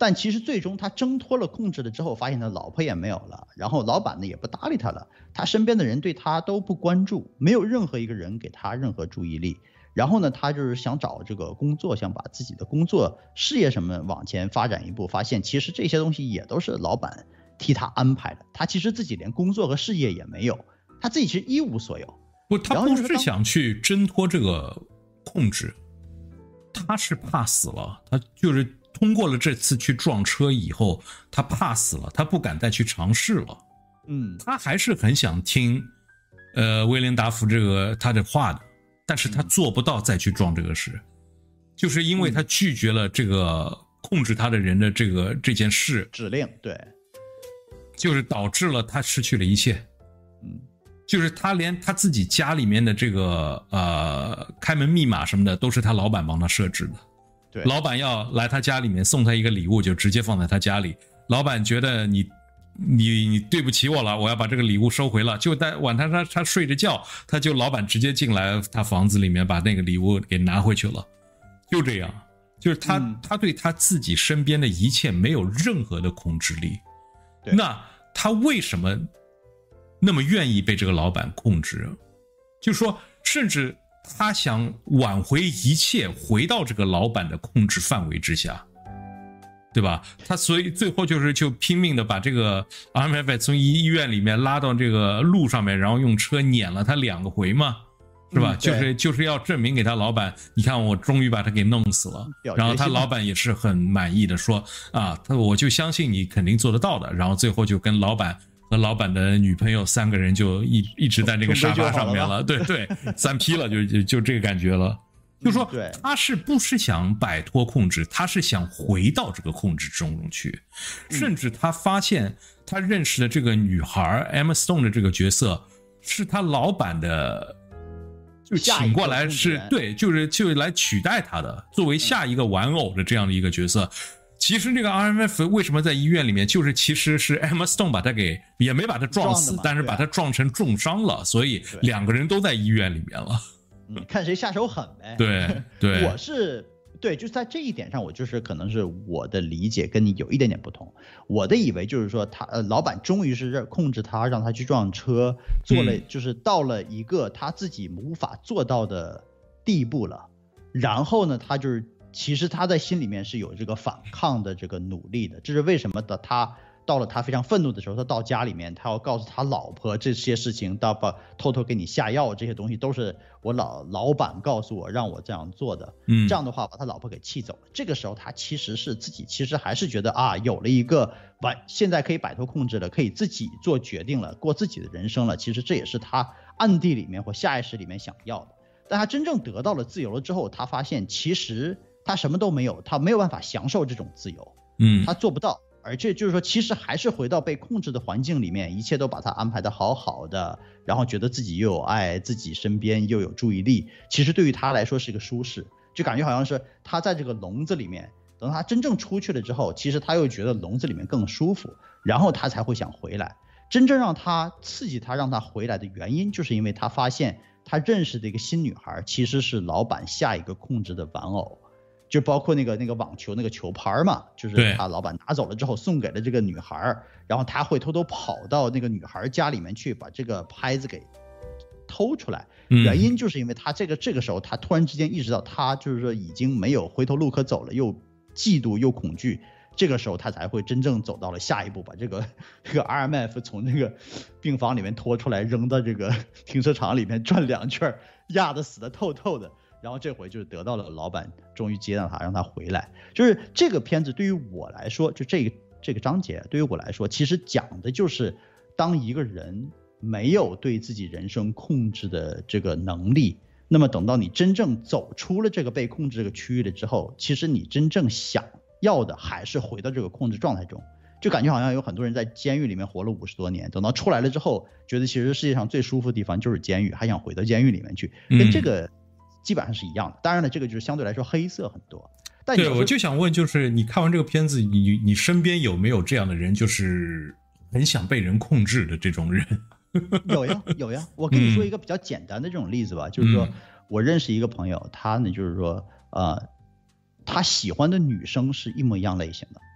但其实最终他挣脱了控制了之后，发现他老婆也没有了，然后老板呢也不搭理他了，他身边的人对他都不关注，没有任何一个人给他任何注意力。然后呢，他就是想找这个工作，想把自己的工作事业什么往前发展一步，发现其实这些东西也都是老板替他安排的，他其实自己连工作和事业也没有，他自己其实一无所有。 不，他不是想去挣脱这个控制，他是怕死了，他就是通过了这次去撞车以后，他怕死了，他不敢再去尝试了。 嗯， 他还是很想听，呃，威廉达福这个他的话的，但是他做不到再去撞这个事，嗯、就是因为他拒绝了这个控制他的人的这个这件事指令，对， 就是导致了他失去了一切。 嗯。 就是他连他自己家里面的这个呃开门密码什么的都是他老板帮他设置的。 对， 老板要来他家里面送他一个礼物，就直接放在他家里。老板觉得你你你对不起我了，我要把这个礼物收回了。就在晚上他他睡着觉，他就老板直接进来他房子里面把那个礼物给拿回去了。就这样，就是他、嗯、他对他自己身边的一切没有任何的控制力。那他为什么那么愿意被这个老板控制？就是说，甚至他想挽回一切，回到这个老板的控制范围之下，对吧？他所以最后就是就拼命的把这个 R M F 从医院里面拉到这个路上面，然后用车碾了他两个回嘛，是吧？嗯、就是就是要证明给他老板，你看我终于把他给弄死了。然后他老板也是很满意的说啊，他我就相信你肯定做得到的。然后最后就跟老板和老板的女朋友三个人就一一直在那个沙发上面了，对对，三 P 了，就就就这个感觉了。就说他是不是想摆脱控制，他是想回到这个控制中去，甚至他发现他认识的这个女孩 Emma Stone 的这个角色是他老板的，就请过来是对，就是就来取代他的，作为下一个玩偶的这样的一个角色。其实这个 R M F 为什么在医院里面，就是其实是 Emma Stone 把他给也没把他撞死，但是把他撞成重伤了，所以两个人都在医院里面了。 嗯，看谁下手狠呗。 对对， 我是对，就是在这一点上，我就是可能是我的理解跟你有一点点不同。我的以为就是说他呃，老板终于是控制他，让他去撞车，做了就是到了一个他自己无法做到的地步了。然后呢，他就是其实他在心里面是有这个反抗的这个努力的。这是为什么的？他到了他非常愤怒的时候，他到家里面，他要告诉他老婆这些事情，到把偷偷给你下药，这些东西都是我老老板告诉我让我这样做的。嗯，这样的话把他老婆给气走了。这个时候他其实是自己其实还是觉得啊，有了一个完现在可以摆脱控制了，可以自己做决定了，过自己的人生了。其实这也是他暗地里面或下意识里面想要的。但他真正得到了自由了之后，他发现其实他什么都没有，他没有办法享受这种自由。嗯，他做不到。而且就是说，其实还是回到被控制的环境里面，一切都把他安排的好好的，然后觉得自己又有爱，自己身边又有注意力，其实对于他来说是一个舒适，就感觉好像是他在这个笼子里面，等他真正出去了之后，其实他又觉得笼子里面更舒服，然后他才会想回来。真正让他刺激他让他回来的原因，就是因为他发现他认识的一个新女孩其实是老板下一个控制的玩偶。就包括那个那个网球那个球拍嘛，就是他老板拿走了之后送给了这个女孩，然后他会偷偷跑到那个女孩家里面去把这个拍子给偷出来。原因就是因为他这个这个时候他突然之间意识到他就是说已经没有回头路可走了，又嫉妒又恐惧，这个时候他才会真正走到了下一步，把这个这个 R M F 从那个病房里面拖出来，扔到这个停车场里面转两圈，压得死得透透的。然后这回就是得到了老板终于接纳他，让他回来。就是这个片子对于我来说，就这个这个章节对于我来说，其实讲的就是当一个人没有对自己人生控制的这个能力，那么等到你真正走出了这个被控制这个区域了之后，其实你真正想要的还是回到这个控制状态中。就感觉好像有很多人在监狱里面活了五十多年，等到出来了之后，觉得其实世界上最舒服的地方就是监狱，还想回到监狱里面去，跟这个基本上是一样的。当然了，这个就是相对来说黑色很多。但对，我就想问，就是你看完这个片子，你你身边有没有这样的人，就是很想被人控制的这种人？ 有呀，有呀。我跟你说一个比较简单的这种例子吧，嗯、就是说我认识一个朋友，他呢就是说，呃，他喜欢的女生是一模一样类型的，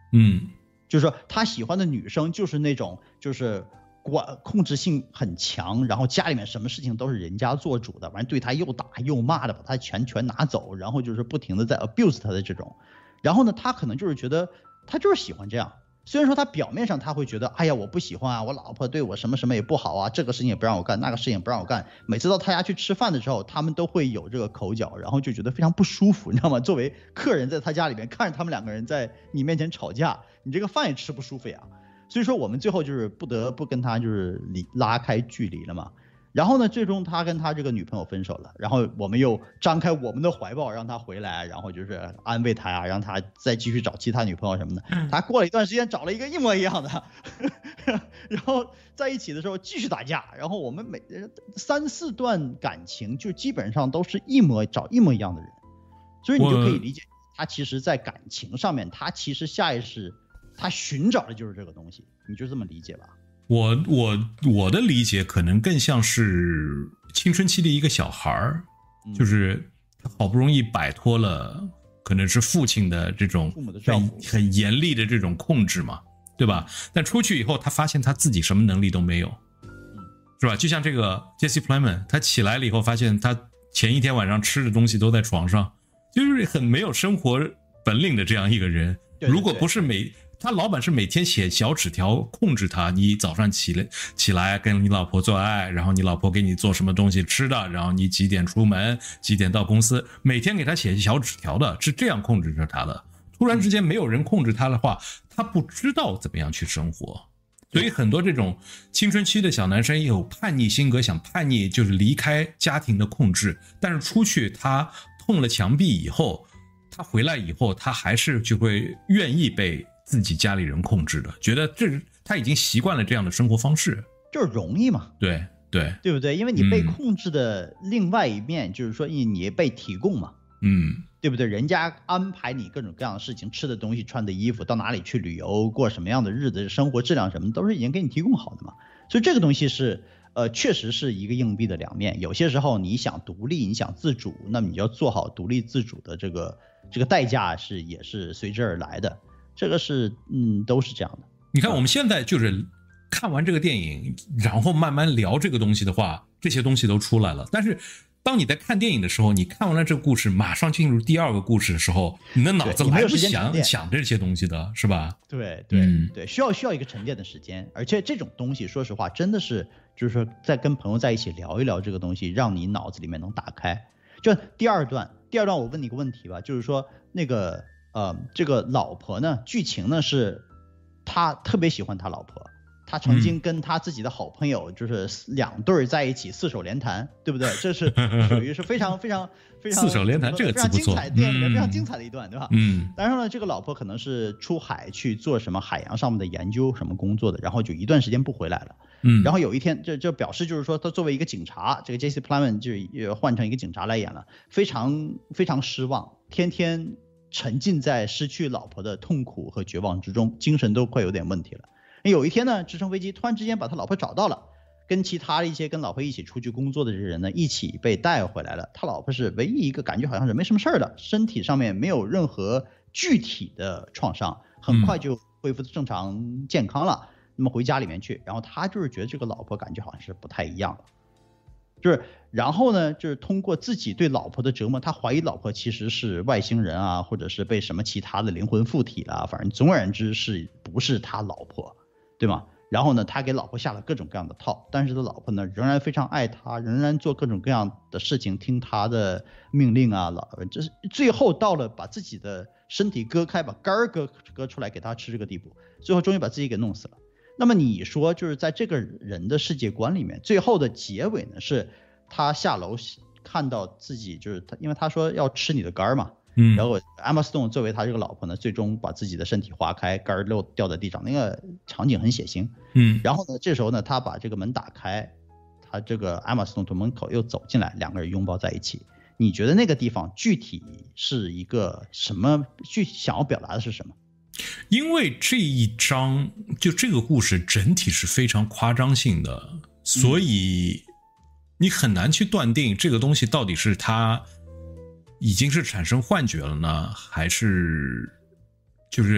嗯， 就是说他喜欢的女生就是那种就是管控制性很强，然后家里面什么事情都是人家做主的，完对他又打又骂的，把他钱全拿走，然后就是不停的在 abuse 他的这种。然后呢，他可能就是觉得他就是喜欢这样。虽然说他表面上他会觉得，哎呀，我不喜欢啊，我老婆对我什么什么也不好啊，这个事情也不让我干，那个事情也不让我干。每次到他家去吃饭的时候，他们都会有这个口角，然后就觉得非常不舒服，你知道吗？作为客人在他家里面看着他们两个人在你面前吵架，你这个饭也吃不舒服呀。所以说我们最后就是不得不跟他就是离拉开距离了嘛。然后呢，最终他跟他这个女朋友分手了，然后我们又张开我们的怀抱让他回来，然后就是安慰他呀，让他再继续找其他女朋友什么的。他过了一段时间找了一个一模一样的，然后在一起的时候继续打架，然后我们每三四段感情就基本上都是一模找一模一样的人，所以你就可以理解他其实在感情上面，他其实下意识他寻找的就是这个东西，你就这么理解吧。 我我我的理解可能更像是青春期的一个小孩儿，就是他好不容易摆脱了可能是父亲的这种很很严厉的这种控制嘛，对吧？但出去以后，他发现他自己什么能力都没有，是吧？就像这个 Jesse Plemons， 他起来了以后，发现他前一天晚上吃的东西都在床上，就是很没有生活本领的这样一个人。 对对对， 如果不是每他老板是每天写小纸条控制他，你早上起来起来跟你老婆做爱，然后你老婆给你做什么东西吃的，然后你几点出门，几点到公司，每天给他写小纸条的，是这样控制着他的。突然之间没有人控制他的话，他不知道怎么样去生活。所以很多这种青春期的小男生有叛逆性格，想叛逆就是离开家庭的控制，但是出去他碰了墙壁以后，他回来以后，他还是就会愿意被自己家里人控制的，觉得这他已经习惯了这样的生活方式， 就是容易嘛。 对对， 对不对？因为你被控制的另外一面，嗯、就是说你你被提供嘛， 嗯， 对不对？人家安排你各种各样的事情，吃的东西、穿的衣服，到哪里去旅游，过什么样的日子，生活质量什么，都是已经给你提供好的嘛。所以这个东西是呃，确实是一个硬币的两面。有些时候你想独立，你想自主，那么你要做好独立自主的这个这个代价是也是随之而来的。这个是嗯，都是这样的。 你看我们现在就是看完这个电影，然后慢慢聊这个东西的话，这些东西都出来了。但是当你在看电影的时候，你看完了这个故事，马上进入第二个故事的时候，你的脑子来不想想这些东西的，是吧？ 对对、嗯、对，需要需要一个沉淀的时间。而且这种东西，说实话，真的是就是说，在跟朋友在一起聊一聊这个东西，让你脑子里面能打开。就第二段，第二段我问你一个问题吧，就是说那个。呃，这个老婆呢，剧情呢是，他特别喜欢他老婆，他曾经跟他自己的好朋友就是两对在一起四手联弹，对不对？这是属于是非常非常非常四手联弹这个字不错， 非常精彩，电影里面非常精彩的一段， 嗯、 对吧？ 嗯。 然后呢，这个老婆可能是出海去做什么海洋上面的研究什么工作的，然后就一段时间不回来了。 嗯。 然后有一天，这这表示就是说，他作为一个警察，这个 Jesse Plemons 就换成一个警察来演了，非常非常失望，天天沉浸在失去老婆的痛苦和绝望之中，精神都快有点问题了。有一天呢，直升飞机突然之间把他老婆找到了，跟其他一些跟老婆一起出去工作的这些人呢，一起被带回来了。他老婆是唯一一个感觉好像是没什么事儿的，身体上面没有任何具体的创伤，很快就恢复正常健康了。嗯、那么回家里面去，然后他就是觉得这个老婆感觉好像是不太一样了。就是然后呢，就是通过自己对老婆的折磨，他怀疑老婆其实是外星人啊，或者是被什么其他的灵魂附体了，反正总而言之是不是他老婆，对吗？然后呢，他给老婆下了各种各样的套，但是他老婆呢仍然非常爱他，仍然做各种各样的事情，听他的命令啊，老就是最后到了把自己的身体割开，把肝儿割割出来给他吃这个地步，最后终于把自己给弄死了。那么你说就是在这个人的世界观里面，最后的结尾呢是他下楼看到自己就是他，因为他说要吃你的肝嘛，嗯，然后 Emma Stone 作为他这个老婆呢，最终把自己的身体划开，肝漏掉在地上，那个场景很血腥，嗯，然后呢这时候呢他把这个门打开，他这个 Emma Stone 从门口又走进来，两个人拥抱在一起。你觉得那个地方具体是一个什么？具想要表达的是什么？ 因为这一章就这个故事整体是非常夸张性的，所以你很难去断定这个东西到底是他已经是产生幻觉了呢，还是就是其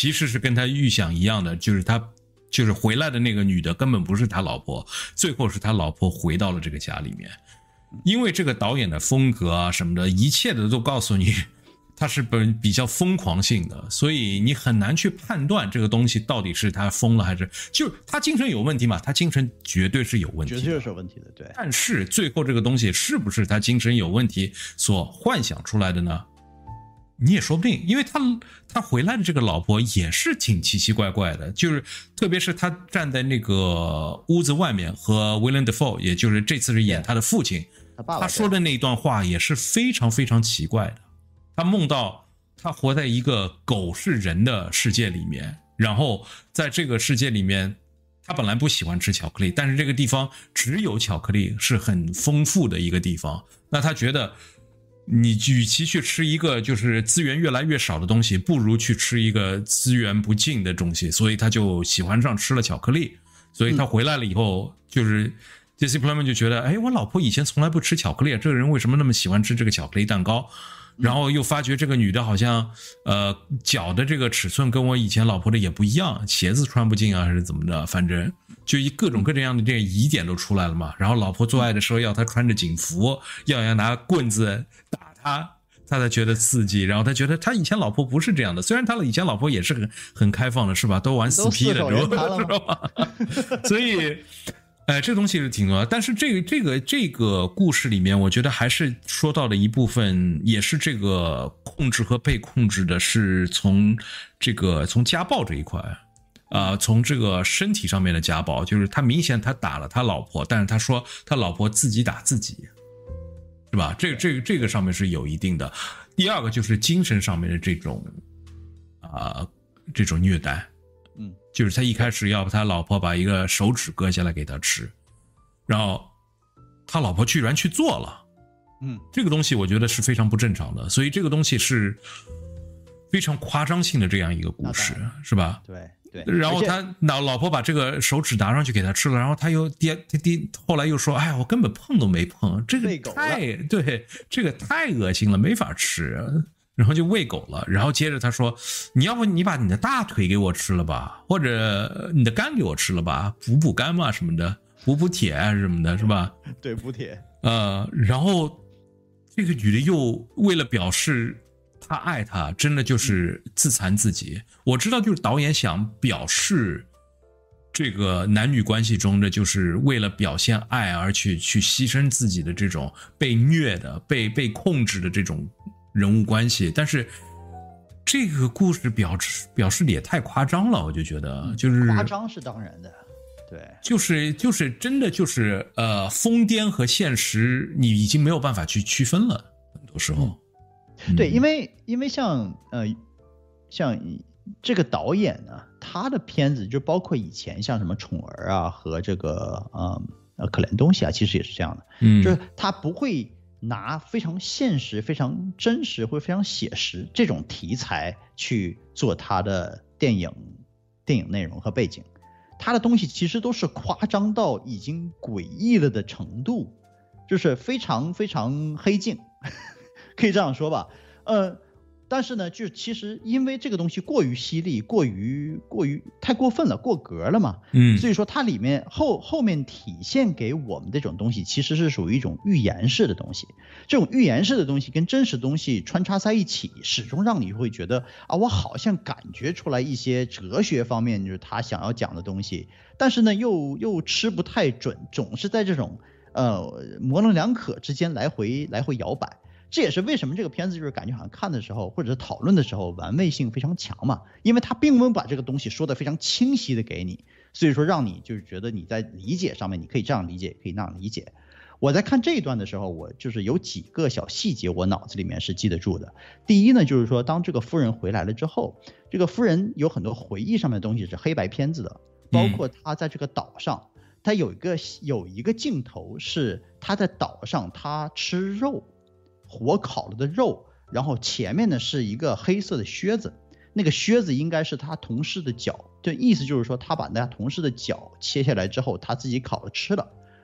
其实是跟他预想一样的，就是他就是回来的那个女的根本不是他老婆，最后是他老婆回到了这个家里面。因为这个导演的风格啊什么的，一切的都告诉你他是本比较疯狂性的，所以你很难去判断这个东西到底是他疯了还是就是他精神有问题嘛？他精神绝对是有问题的， 绝对是有问题的，对。 但是最后这个东西是不是他精神有问题所幻想出来的呢？你也说不定，因为他他回来的这个老婆也是挺奇奇怪怪的，就是特别是他站在那个屋子外面和 Willem Dafoe， 也就是这次是演他的父亲， 他爸爸他说的那一段话也是非常非常奇怪的。他梦到他活在一个狗是人的世界里面，然后在这个世界里面，他本来不喜欢吃巧克力，但是这个地方只有巧克力，是很丰富的一个地方。那他觉得你与其去吃一个就是资源越来越少的东西，不如去吃一个资源不尽的东西，所以他就喜欢上吃了巧克力。所以他回来了以后，就是Jesse Plemons就觉得，哎，我老婆以前从来不吃巧克力，这个人为什么那么喜欢吃这个巧克力蛋糕？然后又发觉这个女的好像呃脚的这个尺寸跟我以前老婆的也不一样，鞋子穿不进啊还是怎么的，反正就一各种各样的这个疑点都出来了嘛。然后老婆做爱的时候要他穿着警服，要要拿棍子打他，他才觉得刺激。然后他觉得他以前老婆不是这样的，虽然他以前老婆也是很很开放的，是吧？都玩四 P 的，是吧？所以哎，这东西是挺多，但是这个这个这个故事里面，我觉得还是说到的一部分，也是这个控制和被控制的，是从这个从家暴这一块，啊、呃，从这个身体上面的家暴，就是他明显他打了他老婆，但是他说他老婆自己打自己，是吧？这个这个这个上面是有一定的。第二个就是精神上面的这种啊、呃、这种虐待。 嗯， 就是他一开始要他老婆把一个手指割下来给他吃，然后他老婆居然去做了， 嗯， 这个东西我觉得是非常不正常的，所以这个东西是非常夸张性的这样一个故事，是吧？ 对对。 然后他老老婆把这个手指拿上去给他吃了，然后他又第第后来又说，哎，我根本碰都没碰，这个太对，这个太恶心了，没法吃。然后就喂狗了，然后接着他说，你要不你把你的大腿给我吃了吧，或者你的肝给我吃了吧，补补肝嘛什么的，补补铁啊什么的，是吧？ 对，补铁。 呃，然后这个女的又为了表示她爱他，真的就是自残自己。我知道就是导演想表示这个男女关系中的就是为了表现爱而去去牺牲自己的这种被虐的被被控制的这种人物关系，但是这个故事表示表示的也太夸张了，我就觉得就是夸张是当然的，对， 就是就是真的就是呃疯癫和现实你已经没有办法去区分了，很多时候。 嗯、对，因为因为像呃像这个导演呢，他的片子就包括以前像什么宠儿啊和这个呃呃可怜东西啊，其实也是这样的， 嗯， 就是他不会拿非常现实、非常真实或非常写实这种题材去做他的电影、电影内容和背景，他的东西其实都是夸张到已经诡异了的程度，就是非常非常黑镜，可以这样说吧。呃，但是呢，就其实因为这个东西过于犀利、过于过于太过分了、过格了嘛， 嗯， 所以说它里面后后面体现给我们这种东西，其实是属于一种寓言式的东西。这种寓言式的东西跟真实东西穿插在一起，始终让你会觉得啊，我好像感觉出来一些哲学方面就是他想要讲的东西，但是呢又又吃不太准，总是在这种呃模棱两可之间来回来回摇摆。这也是为什么这个片子就是感觉好像看的时候或者是讨论的时候玩味性非常强嘛，因为他并没有把这个东西说得非常清晰的给你，所以说让你就是觉得你在理解上面你可以这样理解可以那样理解。我在看这一段的时候，我就是有几个小细节我脑子里面是记得住的。第一呢，就是说当这个夫人回来了之后，这个夫人有很多回忆上面的东西是黑白片子的，包括她在这个岛上，她有一个有一个镜头是她在岛上她吃肉，火烤了的肉，然后前面呢是一个黑色的靴子，那个靴子应该是他同事的脚，这意思就是说他把那同事的脚切下来之后他自己烤了吃了，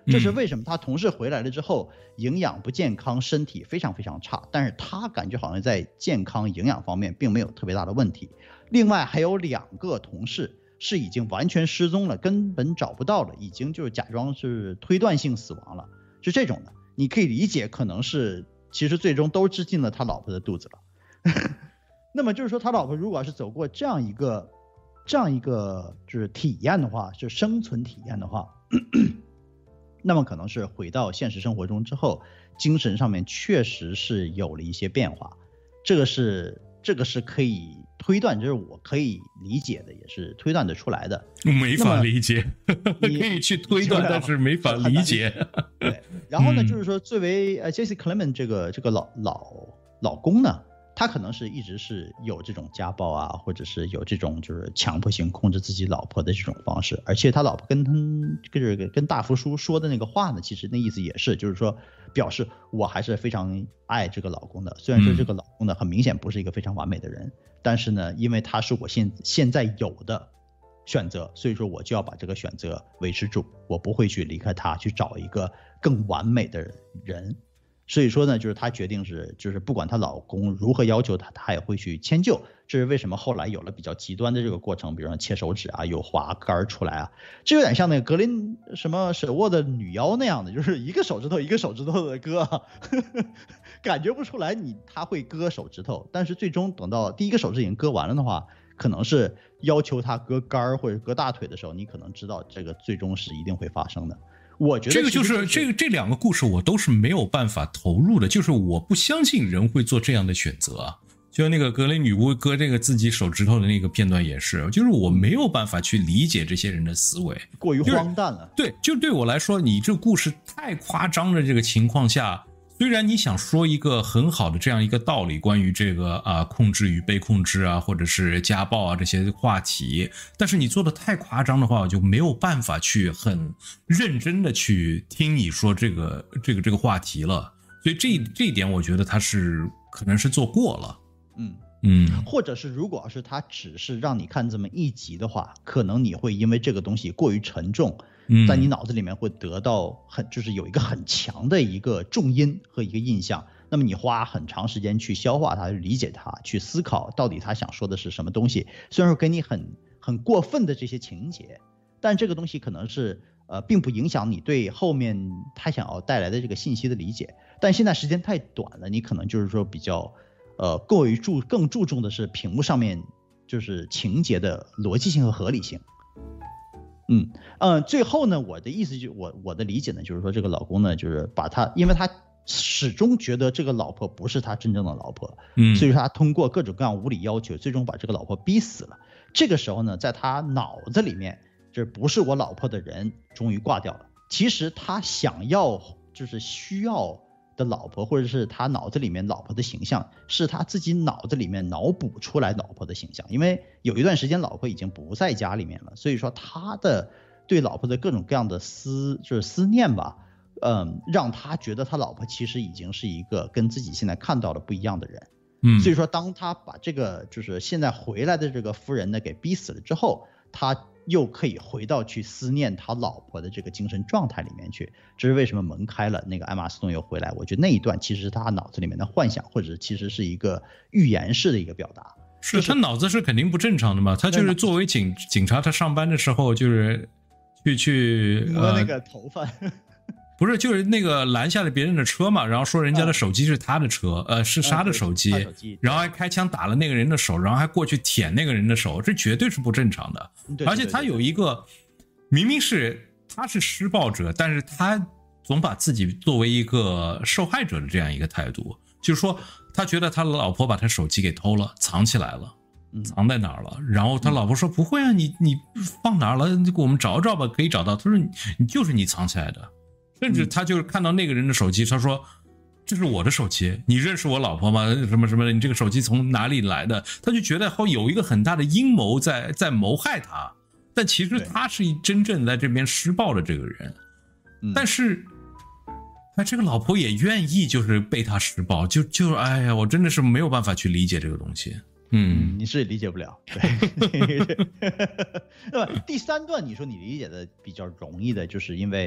这是为什么他同事回来了之后营养不健康，身体非常非常差，但是他感觉好像在健康营养方面并没有特别大的问题。另外还有两个同事是已经完全失踪了，根本找不到了，已经就是假装是推断性死亡了，是这种的。你可以理解可能是其实最终都吃进了他老婆的肚子了那么就是说他老婆如果是走过这样一个这样一个就是体验的话，就生存体验的话那么可能是回到现实生活中之后精神上面确实是有了一些变化，这个是这个是可以推断，就是我可以理解的，也是推断得出来的。 没法理解可以去推断，但是没法理解对，然后呢、嗯、就是说作为呃 Jesse Clement 这个这个老老老公呢，他可能是一直是有这种家暴啊，或者是有这种就是强迫性控制自己老婆的这种方式，而且他老婆跟他跟跟大福叔说的那个话呢，其实那意思也是就是说表示我还是非常爱这个老公的，虽然说这个老公呢很明显不是一个非常完美的人、嗯、但是呢因为他是我现现在有的选择，所以说我就要把这个选择维持住，我不会去离开他去找一个更完美的人。所以说呢就是她决定是就是不管她老公如何要求她，她也会去迁就。这是为什么后来有了比较极端的这个过程，比如说切手指啊，有滑杆出来啊，这有点像那个格林什么手握的女妖那样的，就是一个手指头一个手指头的割呵呵，感觉不出来你他会割手指头，但是最终等到第一个手指已经割完了的话，可能是要求他割杆或者割大腿的时候，你可能知道这个最终是一定会发生的。我觉得这个就是这个这两个故事我都是没有办法投入的，就是我不相信人会做这样的选择啊。就那个格雷女巫割这个自己手指头的那个片段也是，就是我没有办法去理解这些人的思维， 过于荒诞了。 对，就对我来说，你这故事太夸张的这个情况下，虽然你想说一个很好的这样一个道理，关于这个啊控制与被控制啊，或者是家暴啊这些话题，但是你做的太夸张的话，我就没有办法去很认真的去听你说这个这个这个话题了。所以这这一点，我觉得他是可能是做过了。 嗯嗯， 或者是如果是他只是让你看这么一集的话，可能你会因为这个东西过于沉重，在你脑子里面会得到很就是有一个很强的一个重音和一个印象，那么你花很长时间去消化它，去理解它，去思考到底他想说的是什么东西。虽然说给你很很过分的这些情节，但这个东西可能是呃并不影响你对后面他想要带来的这个信息的理解。但现在时间太短了，你可能就是说比较呃，过于注更注重的是屏幕上面就是情节的逻辑性和合理性。嗯呃，最后呢，我的意思就我我的理解呢，就是说这个老公呢，就是把他，因为他始终觉得这个老婆不是他真正的老婆，嗯，所以说他通过各种各样无理要求，最终把这个老婆逼死了。这个时候呢，在他脑子里面，这不是我老婆的人终于挂掉了。其实他想要就是需要的老婆，或者是他脑子里面老婆的形象，是他自己脑子里面脑补出来老婆的形象。因为有一段时间老婆已经不在家里面了，所以说他的对老婆的各种各样的思就是思念吧，嗯，让他觉得他老婆其实已经是一个跟自己现在看到的不一样的人。嗯，所以说当他把这个就是现在回来的这个夫人呢给逼死了之后，他又可以回到去思念他老婆的这个精神状态里面去。这是为什么门开了，那个艾玛斯顿又回来，我觉得那一段其实是他脑子里面的幻想，或者其实是一个预言式的一个表达。 是、就是、他脑子是肯定不正常的嘛，他就是作为警警察，他上班的时候就是去去摸那个头发、呃不是，就是那个拦下了别人的车嘛，然后说人家的手机是他的车，嗯、呃，是他的手机， 嗯、 然后还开枪打了那个人的手，然后还过去舔那个人的手，这绝对是不正常的。 对， 而且他有一个，明明是他是施暴者，但是他总把自己作为一个受害者的这样一个态度，就是说他觉得他老婆把他手机给偷了，藏起来了。藏在哪儿了？然后他老婆说、嗯、不会啊，你你放哪儿了？我们找找吧，可以找到。他说你你就是你藏起来的。甚至他就是看到那个人的手机，他说这是我的手机，你认识我老婆吗？什么什么的，你这个手机从哪里来的？他就觉得后有一个很大的阴谋在在谋害他，但其实他是真正在这边施暴的这个人。但是哎，这个老婆也愿意就是被他施暴，就就哎呀，我真的是没有办法去理解这个东西。嗯， 你是理解不了。对，那么第三段你说你理解的比较容易的，就是因为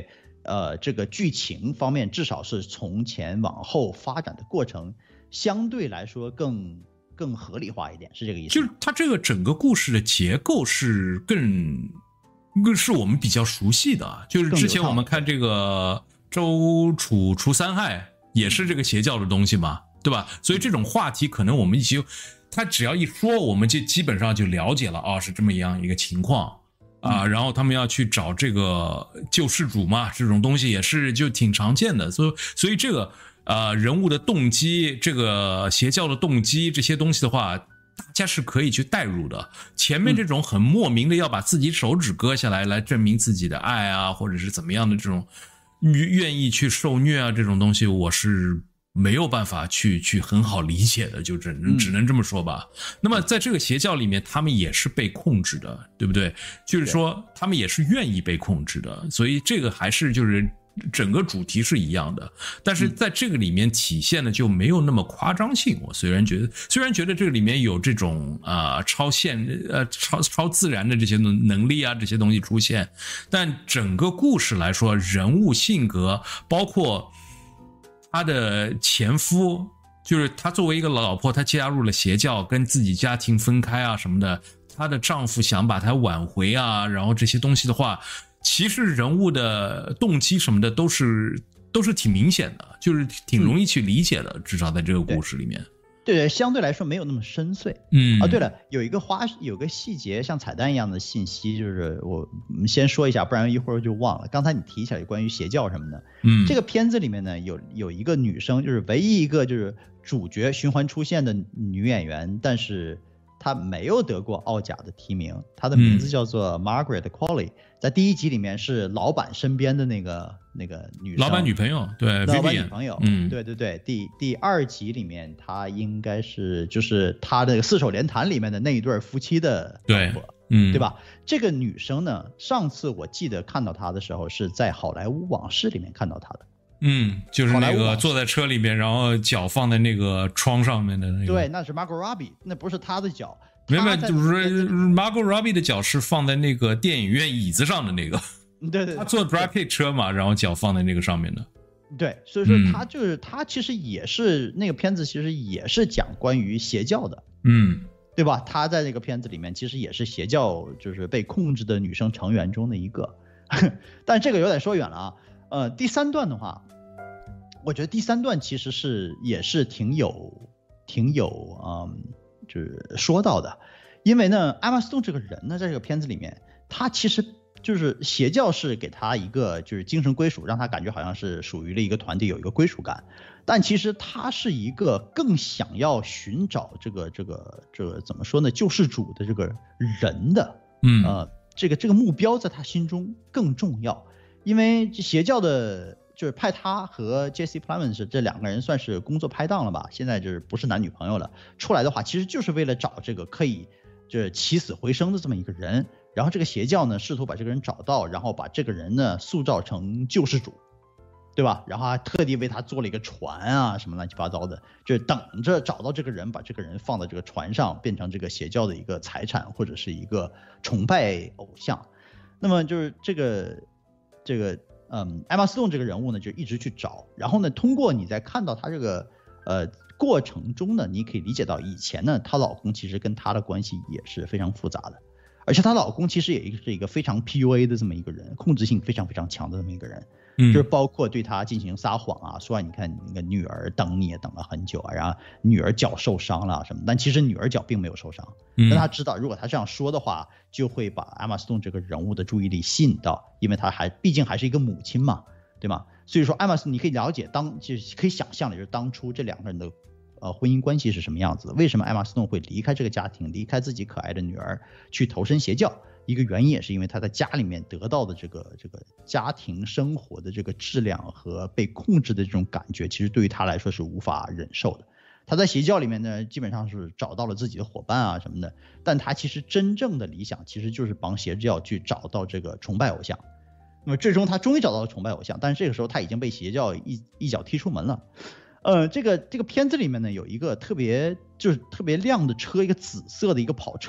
呃这个剧情方面，至少是从前往后发展的过程，相对来说更更合理化一点，是这个意思。 就是它这个整个故事的结构是更更是我们比较熟悉的，就是之前我们看这个周楚除三害也是这个邪教的东西嘛，对吧？所以这种话题可能我们已经，他只要一说，我们就基本上就了解了啊，是这么样一个情况啊。然后他们要去找这个救世主嘛，这种东西也是就挺常见的。所以，所以这个呃人物的动机，这个邪教的动机这些东西的话，大家是可以去代入的。前面这种很莫名的要把自己手指割下来来证明自己的爱啊，或者是怎么样的这种愿意去受虐啊，这种东西我是没有办法去去很好理解的，就只能只能这么说吧。那么在这个邪教里面，他们也是被控制的，对不对？就是说他们也是愿意被控制的，所以这个还是就是整个主题是一样的，但是在这个里面体现的就没有那么夸张性。我虽然觉得虽然觉得这个里面有这种啊、呃、超现呃超超自然的这些能力啊这些东西出现，但整个故事来说，人物性格包括她的前夫，就是她作为一个老婆，她加入了邪教，跟自己家庭分开啊什么的，她的丈夫想把她挽回啊，然后这些东西的话，其实人物的动机什么的都是都是挺明显的，就是挺容易去理解的，嗯、至少在这个故事里面。 对对，相对来说没有那么深邃。嗯啊，对了，有一个花，有个细节，像彩蛋一样的信息，就是我们先说一下，不然一会儿就忘了。刚才你提起来关于邪教什么的，嗯，这个片子里面呢，有有一个女生，就是唯一一个就是主角循环出现的女演员，但是她没有得过奥甲的提名，她的名字叫做 Margaret Qualley，、嗯、在第一集里面是老板身边的那个那个女生， 老板女朋友，对， 老板女朋友，嗯，对对对，第第二集里面她应该是就是她的四手联弹里面的那一对夫妻的老婆，嗯，对吧？这个女生呢，上次我记得看到她的时候是在《好莱坞往事》里面看到她的。 嗯，就是那个坐在车里面，然后脚放在那个窗上面的那个。 对，那是 Margot Robbie， 那不是她的脚。 没有，就是 Margot Robbie 的脚是放在那个电影院椅子上的那个。 对 对, 对， 她坐 drag kick 车嘛，然后脚放在那个上面的。 对，所以说她就是她、嗯、其实也是那个片子，其实也是讲关于邪教的。嗯，对吧？她在那个片子里面其实也是邪教，就是被控制的女生成员中的一个。但这个有点说远了啊。呃，第三段的话，我觉得第三段其实是也是挺有挺有嗯，就是说到的，因为呢，艾玛斯通这个人呢，在这个片子里面，他其实就是邪教是给他一个就是精神归属，让他感觉好像是属于了一个团体，有一个归属感，但其实他是一个更想要寻找这个这个这个怎么说呢，救世主的这个人的，嗯，呃，这个这个目标在他心中更重要。因为邪教的就是派他和 Jesse Plemons 这两个人算是工作拍档了吧，现在就是不是男女朋友了，出来的话其实就是为了找这个可以就是起死回生的这么一个人，然后这个邪教呢试图把这个人找到，然后把这个人呢塑造成救世主，对吧？然后还特地为他做了一个船啊什么乱七八糟的，就是等着找到这个人，把这个人放到这个船上，变成这个邪教的一个财产或者是一个崇拜偶像。那么就是这个这个嗯，艾玛斯通这个人物呢，就一直去找，然后呢，通过你在看到他这个呃过程中呢，你可以理解到以前呢，她老公其实跟她的关系也是非常复杂的，而且她老公其实也是一个非常 P U A 的这么一个人，控制性非常非常强的这么一个人，嗯，就是包括对她进行撒谎啊，说你看你那个女儿等你也等了很久啊，然后女儿脚受伤了什么，但其实女儿脚并没有受伤，但他知道如果他这样说的话，就会把艾玛斯通这个人物的注意力吸引到，因为他还毕竟还是一个母亲嘛，对吗？所以说艾玛斯你可以了解当就是可以想象的就是当初这两个人的呃婚姻关系是什么样子的，为什么艾玛斯通会离开这个家庭，离开自己可爱的女儿去投身邪教，一个原因也是因为他在家里面得到的这个这个家庭生活的这个质量和被控制的这种感觉，其实对于他来说是无法忍受的。他在邪教里面呢，基本上是找到了自己的伙伴啊什么的，但他其实真正的理想其实就是帮邪教去找到这个崇拜偶像。那么最终他终于找到了崇拜偶像，但是这个时候他已经被邪教一一脚踢出门了。呃，这个这个片子里面呢有一个特别就是特别亮的车，一个紫色的一个跑车，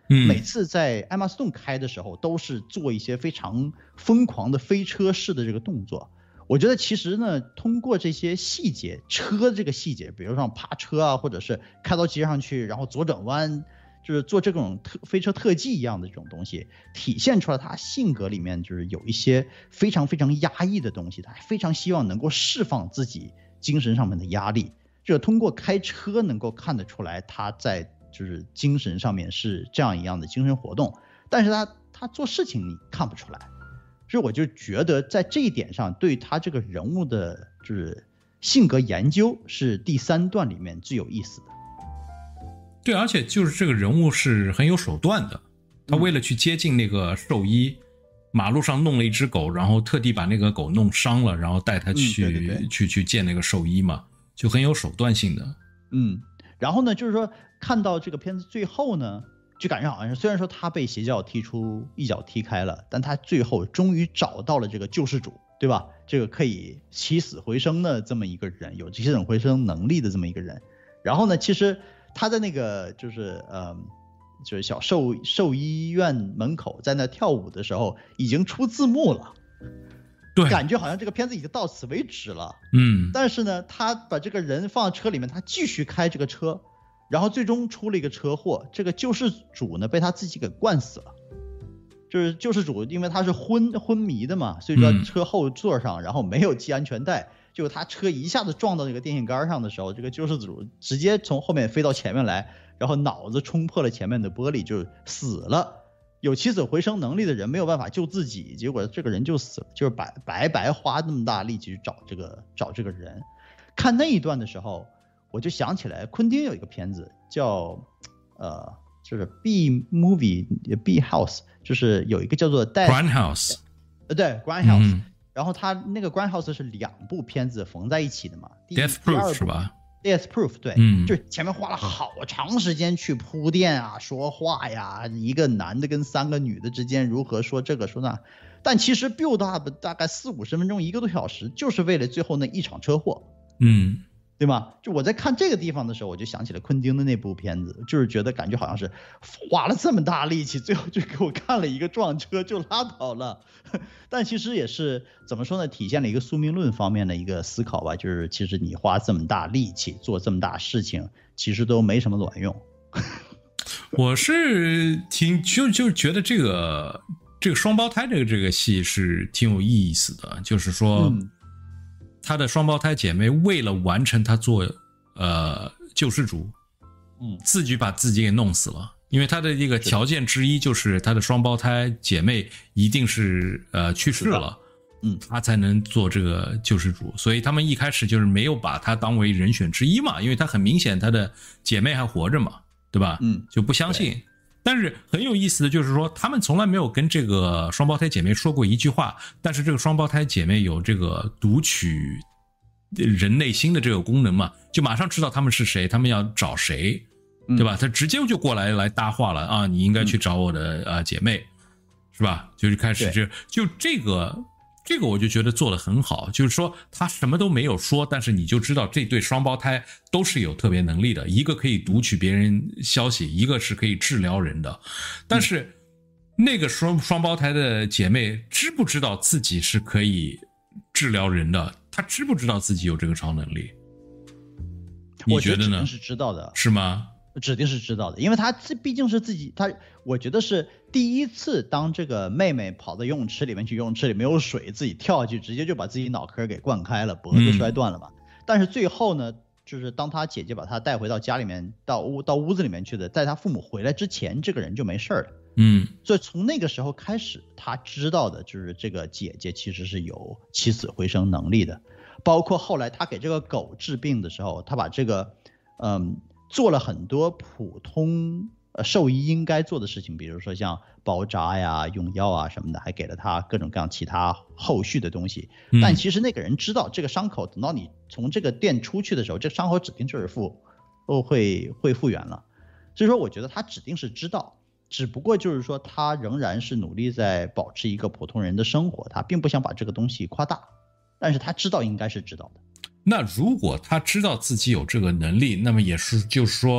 嗯， 每次在艾玛斯顿开的时候，都是做一些非常疯狂的飞车式的这个动作。我觉得其实呢，通过这些细节，车这个细节，比如说趴车啊，或者是开到街上去，然后左转弯，就是做这种特飞车特技一样的这种东西，体现出来他性格里面就是有一些非常非常压抑的东西，他非常希望能够释放自己精神上面的压力。这通过开车能够看得出来，他在就是精神上面是这样一样的精神活动，但是他他做事情你看不出来。所以我就觉得在这一点上，对他这个人物的就是性格研究是第三段里面最有意思的。 对，而且就是这个人物是很有手段的，他为了去接近那个兽医，嗯、马路上弄了一只狗，然后特地把那个狗弄伤了，然后带他去、嗯、对对对去去见那个兽医嘛，就很有手段性的。 嗯，然后呢，就是说看到这个片子最后呢，就感觉好像是虽然说他被邪教踢出一脚踢开了，但他最后终于找到了这个救世主，对吧？这个可以起死回生的这么一个人，有起死回生能力的这么一个人。然后呢，其实他在那个就是呃，就是小兽兽医院门口在那跳舞的时候，已经出字幕了。 对， 感觉好像这个片子已经到此为止了。 嗯， 但是呢，他把这个人放在车里面，他继续开这个车。然后最终出了一个车祸，这个救世主呢被他自己给灌死了。就是救世主因为他是昏昏迷的嘛，所以说车后座上，然后没有系安全带，就他车一下子撞到这个电线杆上的时候，这个救世主直接从后面飞到前面来，然后脑子冲破了前面的玻璃就死了。有起死回生能力的人没有办法救自己，结果这个人就死了，就是白白白花那么大力气去找这个找这个人。看那一段的时候，我就想起来，昆汀有一个片子叫，呃，就是 B Movie B House， 就是有一个叫做 Grindhouse， 呃，对 Grindhouse，、 嗯、 然后他那个 Grindhouse 是两部片子缝在一起的嘛 ，Death Proof 是吧 ？Death Proof 对， 嗯， 就是前面花了好长时间去铺垫啊，说话呀，一个男的跟三个女的之间如何说这个说那，但其实 build up 大概四五十分钟，一个多小时，就是为了最后那一场车祸， 嗯。 对吗？就我在看这个地方的时候，我就想起了昆汀的那部片子，就是觉得感觉好像是花了这么大力气，最后就给我看了一个撞车就拉倒了。但其实也是怎么说呢，体现了一个宿命论方面的一个思考吧，就是其实你花这么大力气做这么大事情，其实都没什么卵用。 我是挺就就觉得这个这个双胞胎这个这个戏是挺有意思的，就是说。嗯，她的双胞胎姐妹为了完成她做呃救世主，嗯，自己把自己给弄死了。因为她的一个条件之一就是她的双胞胎姐妹一定是呃去世了，嗯，她才能做这个救世主。所以他们一开始就是没有把她当为人选之一嘛，因为她很明显她的姐妹还活着嘛，对吧？嗯，就不相信。但是很有意思的就是说，他们从来没有跟这个双胞胎姐妹说过一句话，但是这个双胞胎姐妹有这个读取人内心的这个功能嘛，就马上知道他们是谁，他们要找谁，对吧？他直接就过来来搭话了啊，你应该去找我的呃姐妹，是吧？就是开始就就这个。这个我就觉得做得很好，就是说他什么都没有说，但是你就知道这对双胞胎都是有特别能力的，一个可以读取别人消息，一个是可以治疗人的。但是那个双双胞胎的姐妹知不知道自己是可以治疗人的？她知不知道自己有这个超能力？你觉得呢？ 我觉得指定是知道的， 是吗？ 指定是知道的，因为他这毕竟是自己，他我觉得是第一次当这个妹妹跑到游泳池里面去，游泳池里没有水，自己跳下去，直接就把自己脑壳给灌开了，脖子摔断了嘛。嗯、但是最后呢，就是当他姐姐把他带回到家里面，到屋到屋子里面去的，在他父母回来之前，这个人就没事了。嗯，所以从那个时候开始，他知道的就是这个姐姐其实是有起死回生能力的，包括后来他给这个狗治病的时候，他把这个嗯。做了很多普通呃兽医应该做的事情，比如说像包扎呀、用药啊什么的，还给了他各种各样其他后续的东西。嗯、但其实那个人知道这个伤口，等到你从这个店出去的时候，这个伤口指定就是复都会会复原了。所以说，我觉得他指定是知道，只不过就是说他仍然是努力在保持一个普通人的生活，他并不想把这个东西夸大，但是他知道应该是知道的。 那如果他知道自己有这个能力，那么也是就是说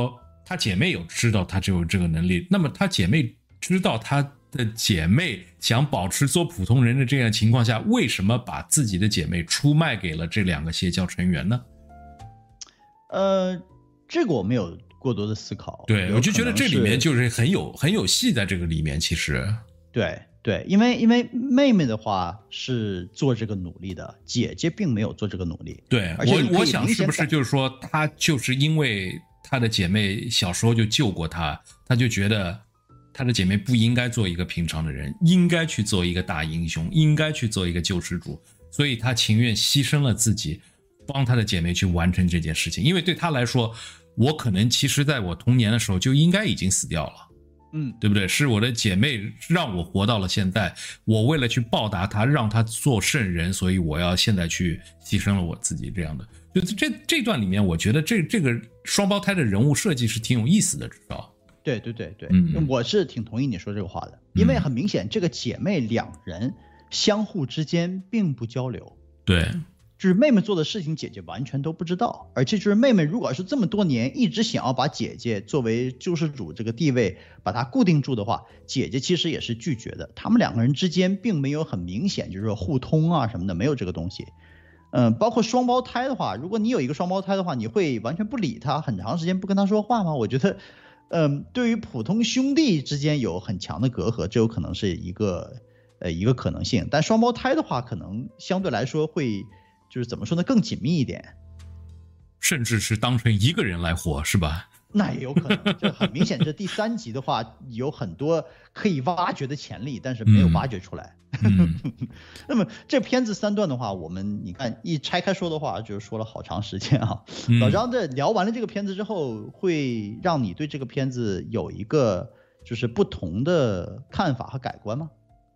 她姐妹有知道她就有这个能力，那么她姐妹知道她的姐妹想保持做普通人的这样情况下，为什么把自己的姐妹出卖给了这两个邪教成员呢？ 呃，这个我没有过多的思考。 对，我就觉得这里面就是很有很有戏在这个里面，其实。 对对，因为因为妹妹的话是做这个努力的，姐姐并没有做这个努力。 对，我我想是不是就是说，她就是因为她的姐妹小时候就救过她，她就觉得她的姐妹不应该做一个平常的人，应该去做一个大英雄，应该去做一个救世主，所以她情愿牺牲了自己，帮她的姐妹去完成这件事情。因为对她来说，我可能其实在我童年的时候就应该已经死掉了。 嗯， 对不对？是我的姐妹让我活到了现在，我为了去报答她，让她做圣人，所以我要现在去牺牲了我自己，这样的。就这这段里面，我觉得这这个双胞胎的人物设计是挺有意思的，至少。 对对对对， 嗯， 我是挺同意你说这个话的，因为很明显，这个姐妹两人相互之间并不交流。 对。 就是妹妹做的事情，姐姐完全都不知道，而且就是妹妹如果是这么多年一直想要把姐姐作为救世主这个地位把她固定住的话，姐姐其实也是拒绝的。他们两个人之间并没有很明显就是说互通啊什么的，没有这个东西。嗯，包括双胞胎的话，如果你有一个双胞胎的话，你会完全不理他，很长时间不跟他说话吗？我觉得，嗯，对于普通兄弟之间有很强的隔阂，这有可能是一个呃一个可能性。但双胞胎的话，可能相对来说会。就是怎么说呢，更紧密一点， 甚至是当成一个人来活，是吧？ 那也有可能。这很明显，这第三集的话有很多可以挖掘的潜力，但是没有挖掘出来。 嗯、 那么这片子三段的话，我们你看一拆开说的话，就是说了好长时间啊。 嗯、 老张在聊完了这个片子之后，会让你对这个片子有一个就是不同的看法和改观吗？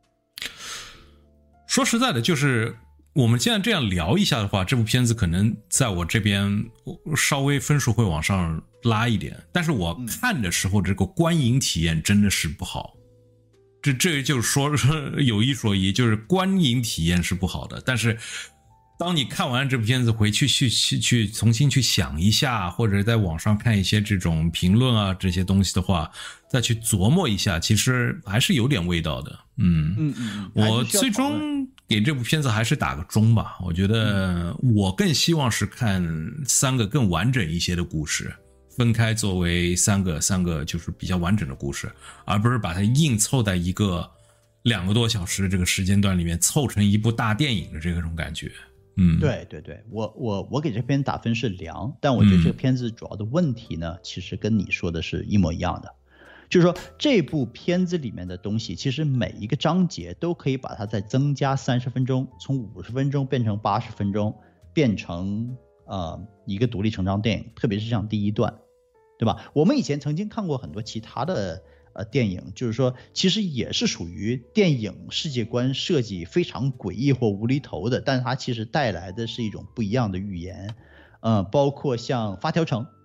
说实在的，就是。我们现在这样聊一下的话，这部片子可能在我这边稍微分数会往上拉一点，但是我看的时候这个观影体验真的是不好。这这就是说有一说一，就是观影体验是不好的。但是当你看完这部片子回去去去去重新去想一下，或者在网上看一些这种评论啊这些东西的话，再去琢磨一下，其实还是有点味道的。嗯嗯嗯， 我最终给这部片子还是打个中吧。我觉得我更希望是看三个更完整一些的故事，分开作为三个三个就是比较完整的故事，而不是把它硬凑在一个两个多小时的这个时间段里面凑成一部大电影的这种感觉。嗯， 对对对，我我我给这片打分是良，但我觉得这个片子主要的问题呢，嗯、其实跟你说的是一模一样的。就是说这部片子里面的东西，其实每一个章节都可以把它再增加三十分钟，从五十分钟变成八十分钟，变成呃一个独立成章电影，特别是像第一段，对吧？我们以前曾经看过很多其他的呃电影，就是说其实也是属于电影世界观设计非常诡异或无厘头的，但是它其实带来的是一种不一样的语言，呃，包括像发条城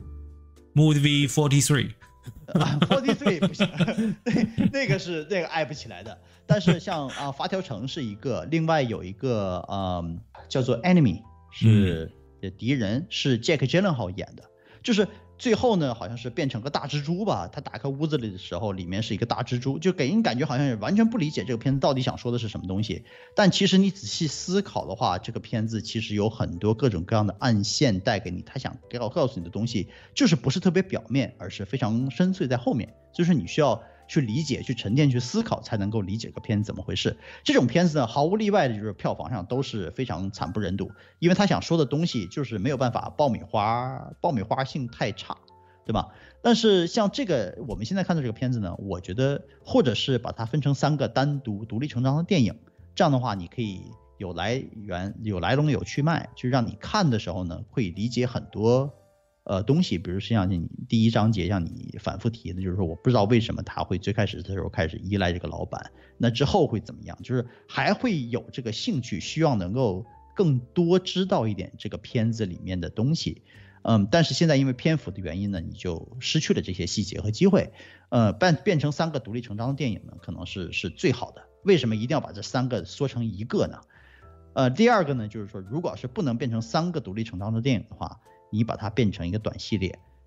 Movie forty-three 啊 ，forty-three 不行，那那个是那个爱不起来的。但是像啊，发条城是一个，另外有一个嗯叫做 Enemy 是敌人，是 Jack Gyllenhaal 演的，就是最后呢好像是变成个大蜘蛛吧。他打开屋子里的时候，里面是一个大蜘蛛，就给人感觉好像也完全不理解这个片子到底想说的是什么东西。但其实你仔细思考的话，这个片子其实有很多各种各样的暗线带给你，他想告告诉你的东西就是不是特别表面，而是非常深邃在后面，就是你需要去理解、去沉淀、去思考，才能够理解这个片子怎么回事。这种片子呢，毫无例外的就是票房上都是非常惨不忍睹，因为他想说的东西就是没有办法爆米花，爆米花性太差，对吧？但是像这个我们现在看的这个片子呢，我觉得或者是把它分成三个单独独立成章的电影，这样的话你可以有来源、有来龙、有去脉，就让你看的时候呢，会理解很多。呃，东西，比如像你第一章节让你反复提的，就是说我不知道为什么他会最开始的时候开始依赖这个老板，那之后会怎么样？就是还会有这个兴趣，希望能够更多知道一点这个片子里面的东西。嗯，但是现在因为篇幅的原因呢，你就失去了这些细节和机会。呃，变变成三个独立成章的电影呢，可能是是最好的。为什么一定要把这三个缩成一个呢？呃，第二个呢，就是说，如果是不能变成三个独立成章的电影的话，你把它变成一个短系列，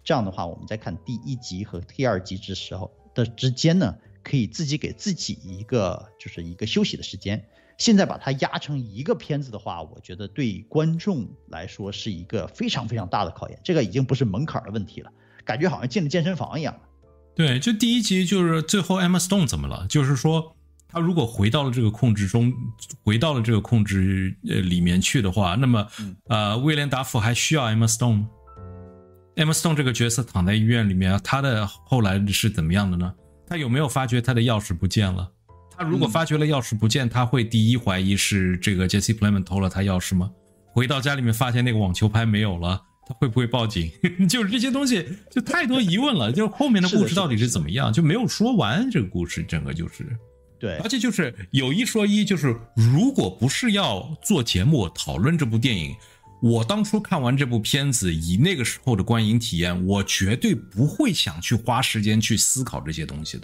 这样的话，我们在看第一集和第二集之时候的之间呢，可以自己给自己一个就是一个休息的时间。现在把它压成一个片子的话，我觉得对观众来说是一个非常非常大的考验。这个已经不是门槛的问题了，感觉好像进了健身房一样。 对，就第一集就是最后 Emma Stone 怎么了？就是说他如果回到了这个控制中，回到了这个控制呃里面去的话，那么、嗯、呃威廉达福还需要 Emma Stone。Emma Stone 这个角色躺在医院里面，他的后来是怎么样的呢？他有没有发觉他的钥匙不见了？他如果发觉了钥匙不见，他会第一怀疑是这个 Jesse Plemons 偷了他钥匙吗？回到家里面发现那个网球拍没有了，他会不会报警？就是这些东西就太多疑问了，就是后面的故事到底是怎么样，就没有说完这个故事，整个就是对， 而且就是有一说一，就是如果不是要做节目讨论这部电影，我当初看完这部片子，以那个时候的观影体验，我绝对不会想去花时间去思考这些东西的。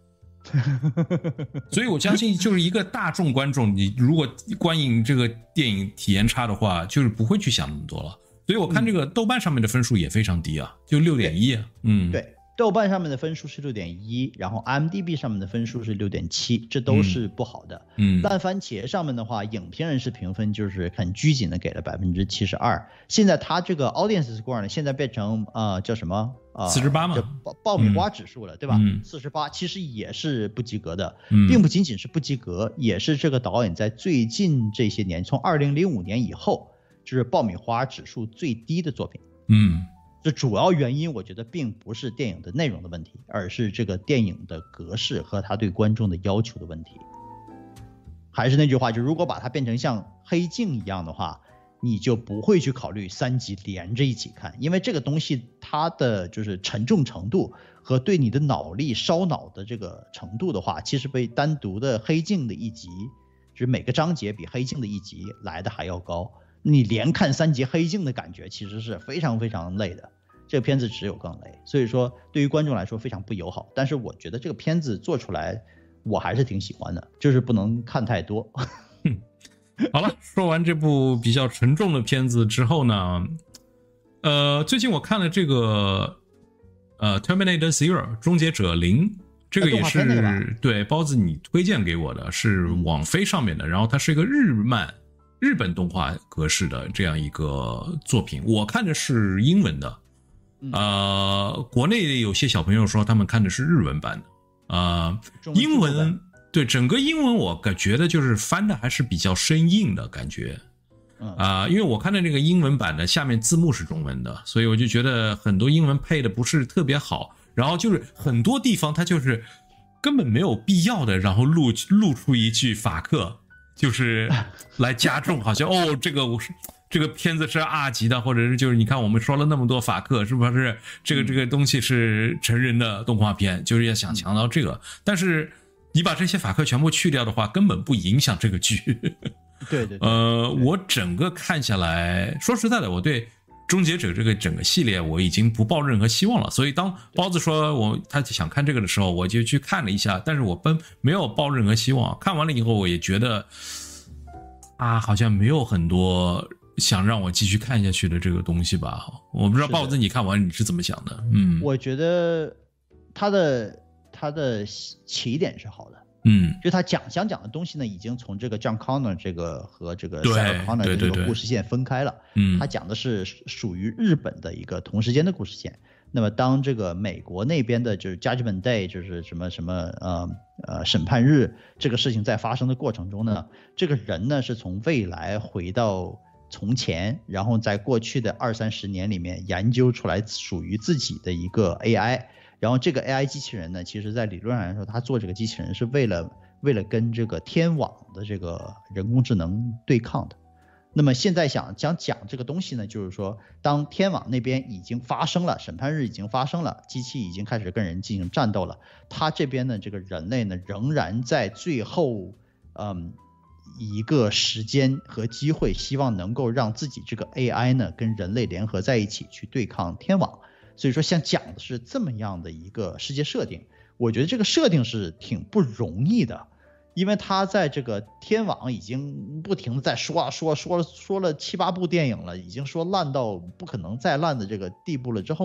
所以我相信就是一个大众观众，你如果观影这个电影体验差的话，就是不会去想那么多了。所以我看这个豆瓣上面的分数也非常低啊，就 六点一。 嗯， 对，豆瓣上面的分数是 六点一， 然后 I M D B 上面的分数是 六点七， 这都是不好的。嗯，烂番茄上面的话，影评人士评分就是很拘谨的给了 百分之七十二。 现在它这个 audience score 呢，现在变成呃叫什么呃四十八嘛， 爆爆米花指数了，嗯、对吧？ 嗯， 四十八其实也是不及格的，嗯，并不仅仅是不及格，也是这个导演在最近这些年，从二零零五年以后，就是爆米花指数最低的作品。 嗯。 这主要原因我觉得并不是电影的内容的问题，而是这个电影的格式和它对观众的要求的问题。还是那句话，就如果把它变成像黑镜一样的话，你就不会去考虑三集连着一起看，因为这个东西它的就是沉重程度和对你的脑力烧脑的这个程度的话，其实被单独的黑镜的一集，就是每个章节比黑镜的一集来的还要高。你连看三集黑镜的感觉其实是非常非常累的，这个片子只有更累，所以说对于观众来说非常不友好。但是我觉得这个片子做出来我还是挺喜欢的，就是不能看太多。 好了，说完这部比较沉重的片子之后呢，呃，最近我看了这个呃 Terminator Zero 终结者零，这个也是、啊、对包子你推荐给我的，是网飞上面的，然后它是一个日漫日本动画格式的这样一个作品，我看的是英文的，呃，国内有些小朋友说他们看的是日文版的，呃，英文对整个英文我感觉得就是翻的还是比较生硬的感觉，啊、呃，因为我看的那个英文版的下面字幕是中文的，所以我就觉得很多英文配的不是特别好，然后就是很多地方它就是根本没有必要的，然后录录出一句法克。就是来加重，好像哦，这个我是这个片子是 R 级的，或者是就是你看我们说了那么多法克，是不是这个这个东西是成人的动画片，就是要想强调这个，但是你把这些法克全部去掉的话，根本不影响这个剧。 对对对， 呃，我整个看下来，说实在的，我对终结者这个整个系列我已经不抱任何希望了，所以当包子说我他想看这个的时候，我就去看了一下，但是我本没有抱任何希望。看完了以后，我也觉得啊，好像没有很多想让我继续看下去的这个东西吧。我不知道包子你看完你是怎么想的？嗯， 我觉得他的他的起点是好的。 嗯， 就他讲想讲的东西呢，已经从这个 John Connor 这个和这个 Sarah Connor 的这个故事线分开了。嗯，他讲的是属于日本的一个同时间的故事线。那么当这个美国那边的就是 Judgment Day 就是什么什么呃呃审判日这个事情在发生的过程中呢，这个人呢是从未来回到从前，然后在过去的二三十年里面研究出来属于自己的一个 A I。然后这个 A I 机器人呢，其实在理论上来说，他做这个机器人是为了为了跟这个天网的这个人工智能对抗的。那么现在想想讲这个东西呢，就是说当天网那边已经发生了，审判日已经发生了，机器已经开始跟人进行战斗了，他这边呢这个人类呢仍然在最后嗯一个时间和机会，希望能够让自己这个 A I 呢跟人类联合在一起去对抗天网。所以说像讲的是这么样的一个世界设定，我觉得这个设定是挺不容易的，因为他在这个天网已经不停的在说啊说说说了七八部电影了，已经说烂到不可能再烂的这个地步了之后呢，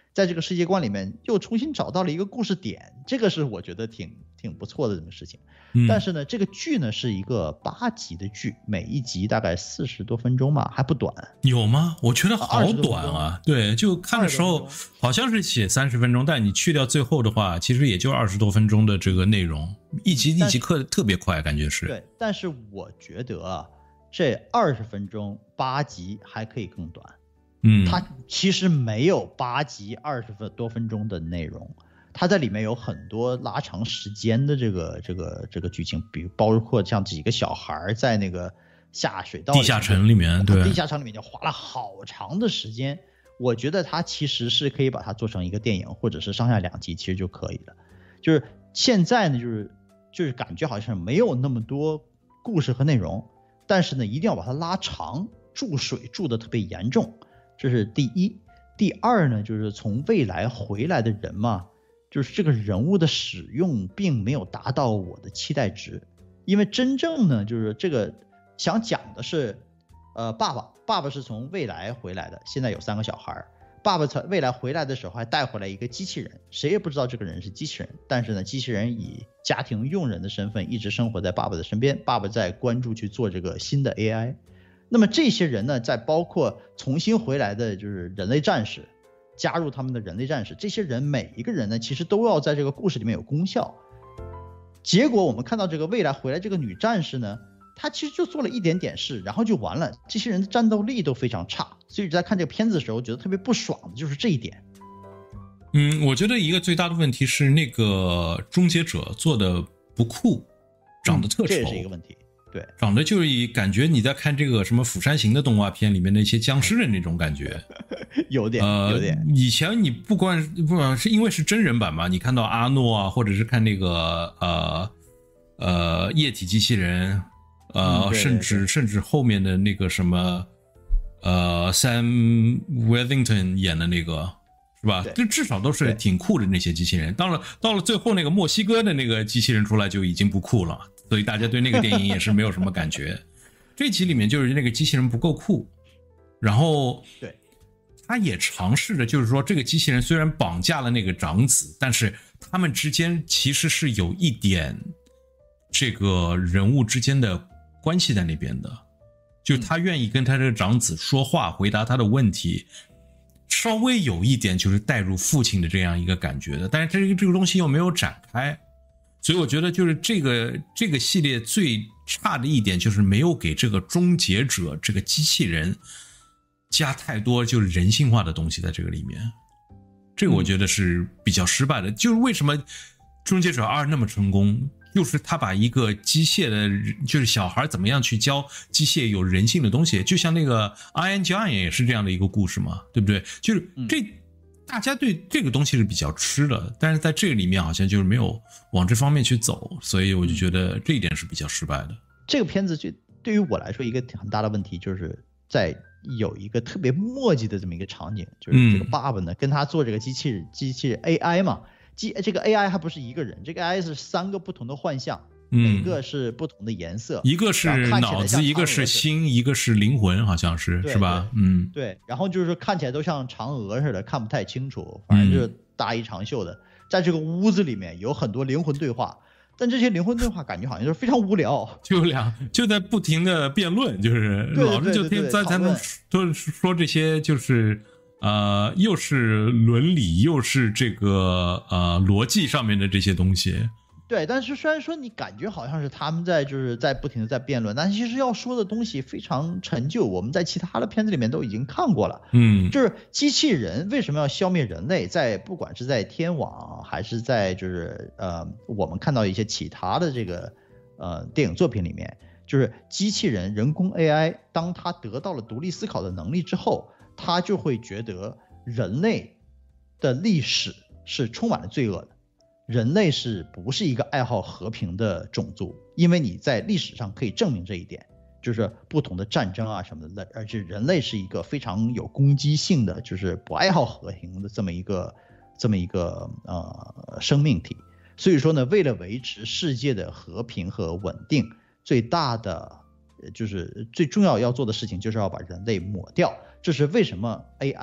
在这个世界观里面又重新找到了一个故事点，这个是我觉得挺挺不错的这么事情。 嗯、 但是呢，这个剧呢是一个八集的剧，每一集大概四十多分钟嘛，还不短。 有吗？我觉得好短啊！对，就看的时候好像是写三十分钟，但你去掉最后的话，其实也就二十多分钟的这个内容，一集一集课特别快，感觉是。 对，但是我觉得啊，这二十分钟八集还可以更短。 嗯， 它其实没有八集二十分多分钟的内容，它在里面有很多拉长时间的这个这个这个剧情，比如包括像几个小孩在那个下水道地下城里面，对， 地下城里面就花了好长的时间。我觉得它其实是可以把它做成一个电影，或者是上下两集，其实就可以了。就是现在呢，就是就是感觉好像没有那么多故事和内容，但是呢，一定要把它拉长，注水注得特别严重。这是第一。第二呢，就是从未来回来的人嘛，就是这个人物的使用并没有达到我的期待值。因为真正呢，就是这个想讲的是，呃，爸爸，爸爸是从未来回来的，现在有三个小孩。爸爸从未来回来的时候还带回来一个机器人，谁也不知道这个人是机器人，但是呢，机器人以家庭佣人的身份一直生活在爸爸的身边，爸爸在关注去做这个新的 A I。那么这些人呢，在包括重新回来的就是人类战士，加入他们的人类战士，这些人每一个人呢，其实都要在这个故事里面有功效。结果我们看到这个未来回来这个女战士呢，她其实就做了一点点事，然后就完了。这些人的战斗力都非常差，所以在看这个片子的时候，觉得特别不爽的就是这一点。 嗯，我觉得一个最大的问题是那个终结者做的不酷，长得特丑， 嗯，这也是一个问题。对， 长得就是感觉你在看这个什么《釜山行》的动画片里面那些僵尸的那种感觉， 有点， 呃， 有点。 以前你不管不管是因为是真人版嘛，你看到阿诺啊，或者是看那个呃呃液体机器人，呃， 嗯、对对对甚至甚至后面的那个什么呃 Sam Worthington 演的那个。是吧？就至少都是挺酷的那些机器人。到了到了最后那个墨西哥的那个机器人出来就已经不酷了，所以大家对那个电影也是没有什么感觉。这集里面就是那个机器人不够酷，然后对， 他也尝试着就是说这个机器人虽然绑架了那个长子，但是他们之间其实是有一点这个人物之间的关系在那边的，就是他愿意跟他这个长子说话，回答他的问题。稍微有一点就是带入父亲的这样一个感觉的，但是这个这个东西又没有展开，所以我觉得就是这个这个系列最差的一点就是没有给这个终结者这个机器人加太多就是人性化的东西在这个里面，这个我觉得是比较失败的。就是为什么终结者二那么成功，就是他把一个机械的就是小孩怎么样去教机械有人性的东西，就像那个 Iron Giant 也是这样的一个故事嘛，对不对？就是这、嗯、大家对这个东西是比较吃的，但是在这个里面好像就是没有往这方面去走，所以我就觉得这一点是比较失败的。 这个片子就对于我来说一个很大的问题，就是在有一个特别墨迹的这么一个场景，就是这个爸爸呢、嗯、跟他做这个机器人机器人 A I 嘛，机这个 A I 还不是一个人，这个 A I 是三个不同的幻象，每个是不同的颜色， 一个是脑子，一个是心，一个是灵魂，好像是是吧？嗯， 对。然后就是看起来都像嫦娥似的，看不太清楚，反正就是大衣长袖的。嗯、在这个屋子里面有很多灵魂对话，但这些灵魂对话感觉好像就是非常无聊， 就两就在不停的辩论，就是老是就天在咱们都说这些就是。呃，又是伦理，又是这个呃逻辑上面的这些东西。 对，但是虽然说你感觉好像是他们在就是在不停的在辩论，但其实要说的东西非常陈旧，我们在其他的片子里面都已经看过了。 嗯， 就是机器人为什么要消灭人类，在不管是在天网还是在就是呃我们看到一些其他的这个呃电影作品里面，就是机器人人工 A I 当它得到了独立思考的能力之后，他就会觉得人类的历史是充满了罪恶的，人类是不是一个爱好和平的种族？因为你在历史上可以证明这一点，就是不同的战争啊什么的，而且人类是一个非常有攻击性的，就是不爱好和平的这么一个这么一个呃生命体。所以说呢，为了维持世界的和平和稳定，最大的就是最重要要做的事情就是要把人类抹掉。这是为什么 A I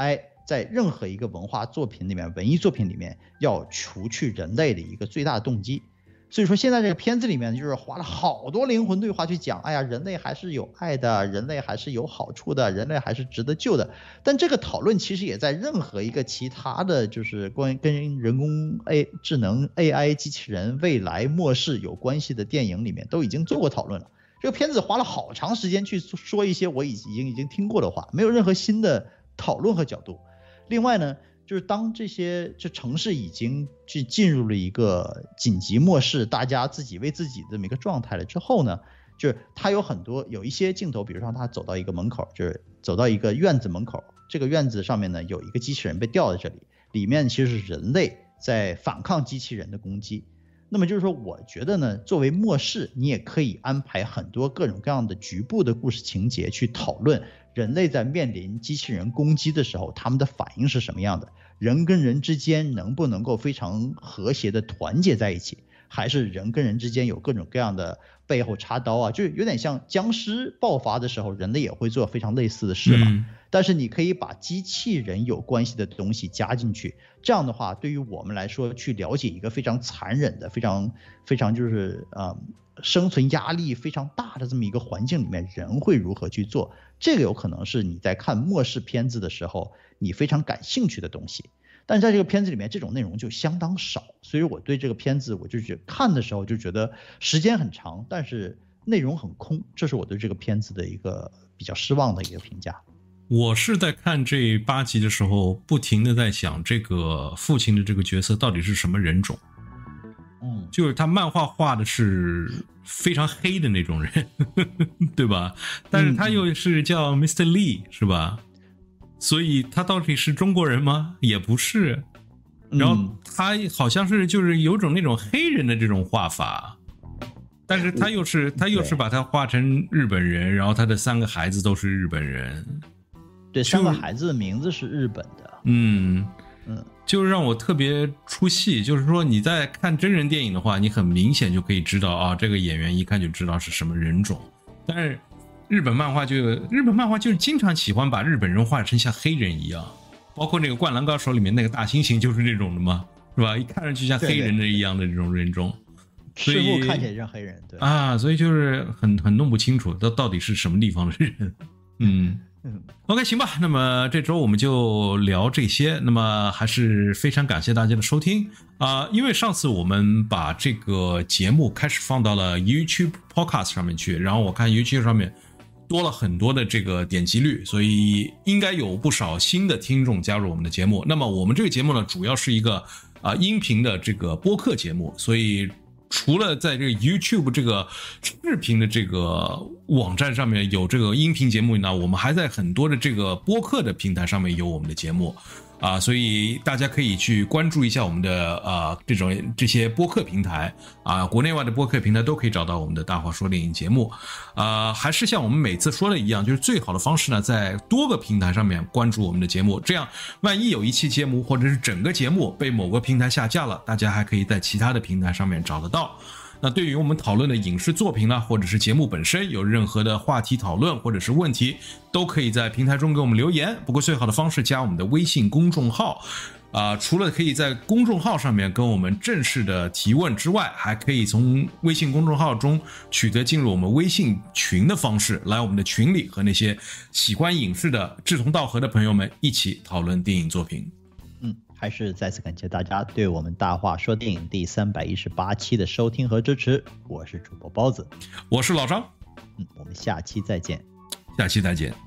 在任何一个文化作品里面、文艺作品里面，要除去人类的一个最大的动机。所以说现在这个片子里面就是花了好多灵魂对话去讲，哎呀，人类还是有爱的，人类还是有好处的，人类还是值得救的。但这个讨论其实也在任何一个其他的就是关于跟人工 A 智能 A I 机器人未来末世有关系的电影里面都已经做过讨论了。这个片子花了好长时间去说一些我已经已经听过的话，没有任何新的讨论和角度。另外呢，就是当这些这城市已经去进入了一个紧急末世，大家自己为自己的这么一个状态了之后呢，就是他有很多有一些镜头，比如说他走到一个门口，就是走到一个院子门口，这个院子上面呢有一个机器人被吊在这里，里面其实是人类在反抗机器人的攻击。那么就是说，我觉得呢，作为末世，你也可以安排很多各种各样的局部的故事情节去讨论人类在面临机器人攻击的时候，他们的反应是什么样的，人跟人之间能不能够非常和谐的团结在一起，还是人跟人之间有各种各样的背后插刀啊，就有点像僵尸爆发的时候，人类也会做非常类似的事嘛。嗯，但是你可以把机器人有关系的东西加进去，这样的话对于我们来说去了解一个非常残忍的非常非常就是呃生存压力非常大的这么一个环境里面，人会如何去做，这个有可能是你在看末世片子的时候你非常感兴趣的东西。但是在这个片子里面这种内容就相当少，所以我对这个片子我就觉得看的时候就觉得时间很长，但是内容很空，这是我对这个片子的一个比较失望的一个评价。 我是在看这八集的时候不停的在想，这个父亲的这个角色到底是什么人种。嗯，就是他漫画画的是非常黑的那种人对吧，但是他又是叫 mister Lee 是吧，所以他到底是中国人吗？也不是。然后他好像是就是有种那种黑人的这种画法，但是他又是他又是把他画成日本人，然后他的三个孩子都是日本人。 对，三个孩子的名字是日本的。 嗯嗯，就是让我特别出戏，就是说你在看真人电影的话，你很明显就可以知道啊，这个演员一看就知道是什么人种。但是日本漫画就日本漫画就是经常喜欢把日本人画成像黑人一样，包括那个《灌篮高手》里面那个大猩猩就是这种的嘛，是吧？一看上去像黑人的一样的这种人种， 师傅看起来像黑人，对啊，所以就是很很弄不清楚到到底是什么地方的人。嗯。OK， 行吧，那么这周我们就聊这些，那么还是非常感谢大家的收听啊、呃！因为上次我们把这个节目开始放到了 YouTube Podcast 上面去，然后我看 YouTube 上面多了很多的这个点击率，所以应该有不少新的听众加入我们的节目。那么我们这个节目呢，主要是一个啊、呃、音频的这个播客节目，所以除了在这个 YouTube 这个视频的这个网站上面有这个音频节目呢，我们还在很多的这个播客的平台上面有我们的节目啊、呃，所以大家可以去关注一下我们的呃这种这些播客平台啊、呃，国内外的播客平台都可以找到我们的大话说电影节目啊、呃，还是像我们每次说的一样，就是最好的方式呢，在多个平台上面关注我们的节目，这样万一有一期节目或者是整个节目被某个平台下架了，大家还可以在其他的平台上面找得到。那对于我们讨论的影视作品呢，或者是节目本身有任何的话题讨论或者是问题，都可以在平台中给我们留言。不过最好的方式加我们的微信公众号啊、呃，除了可以在公众号上面跟我们正式的提问之外，还可以从微信公众号中取得进入我们微信群的方式，来我们的群里和那些喜欢影视的志同道合的朋友们一起讨论电影作品。 嗯，还是再次感谢大家对我们大话说电影第三百一十八期的收听和支持。我是主播包子， 我是老张， 嗯，我们下期再见， 下期再见。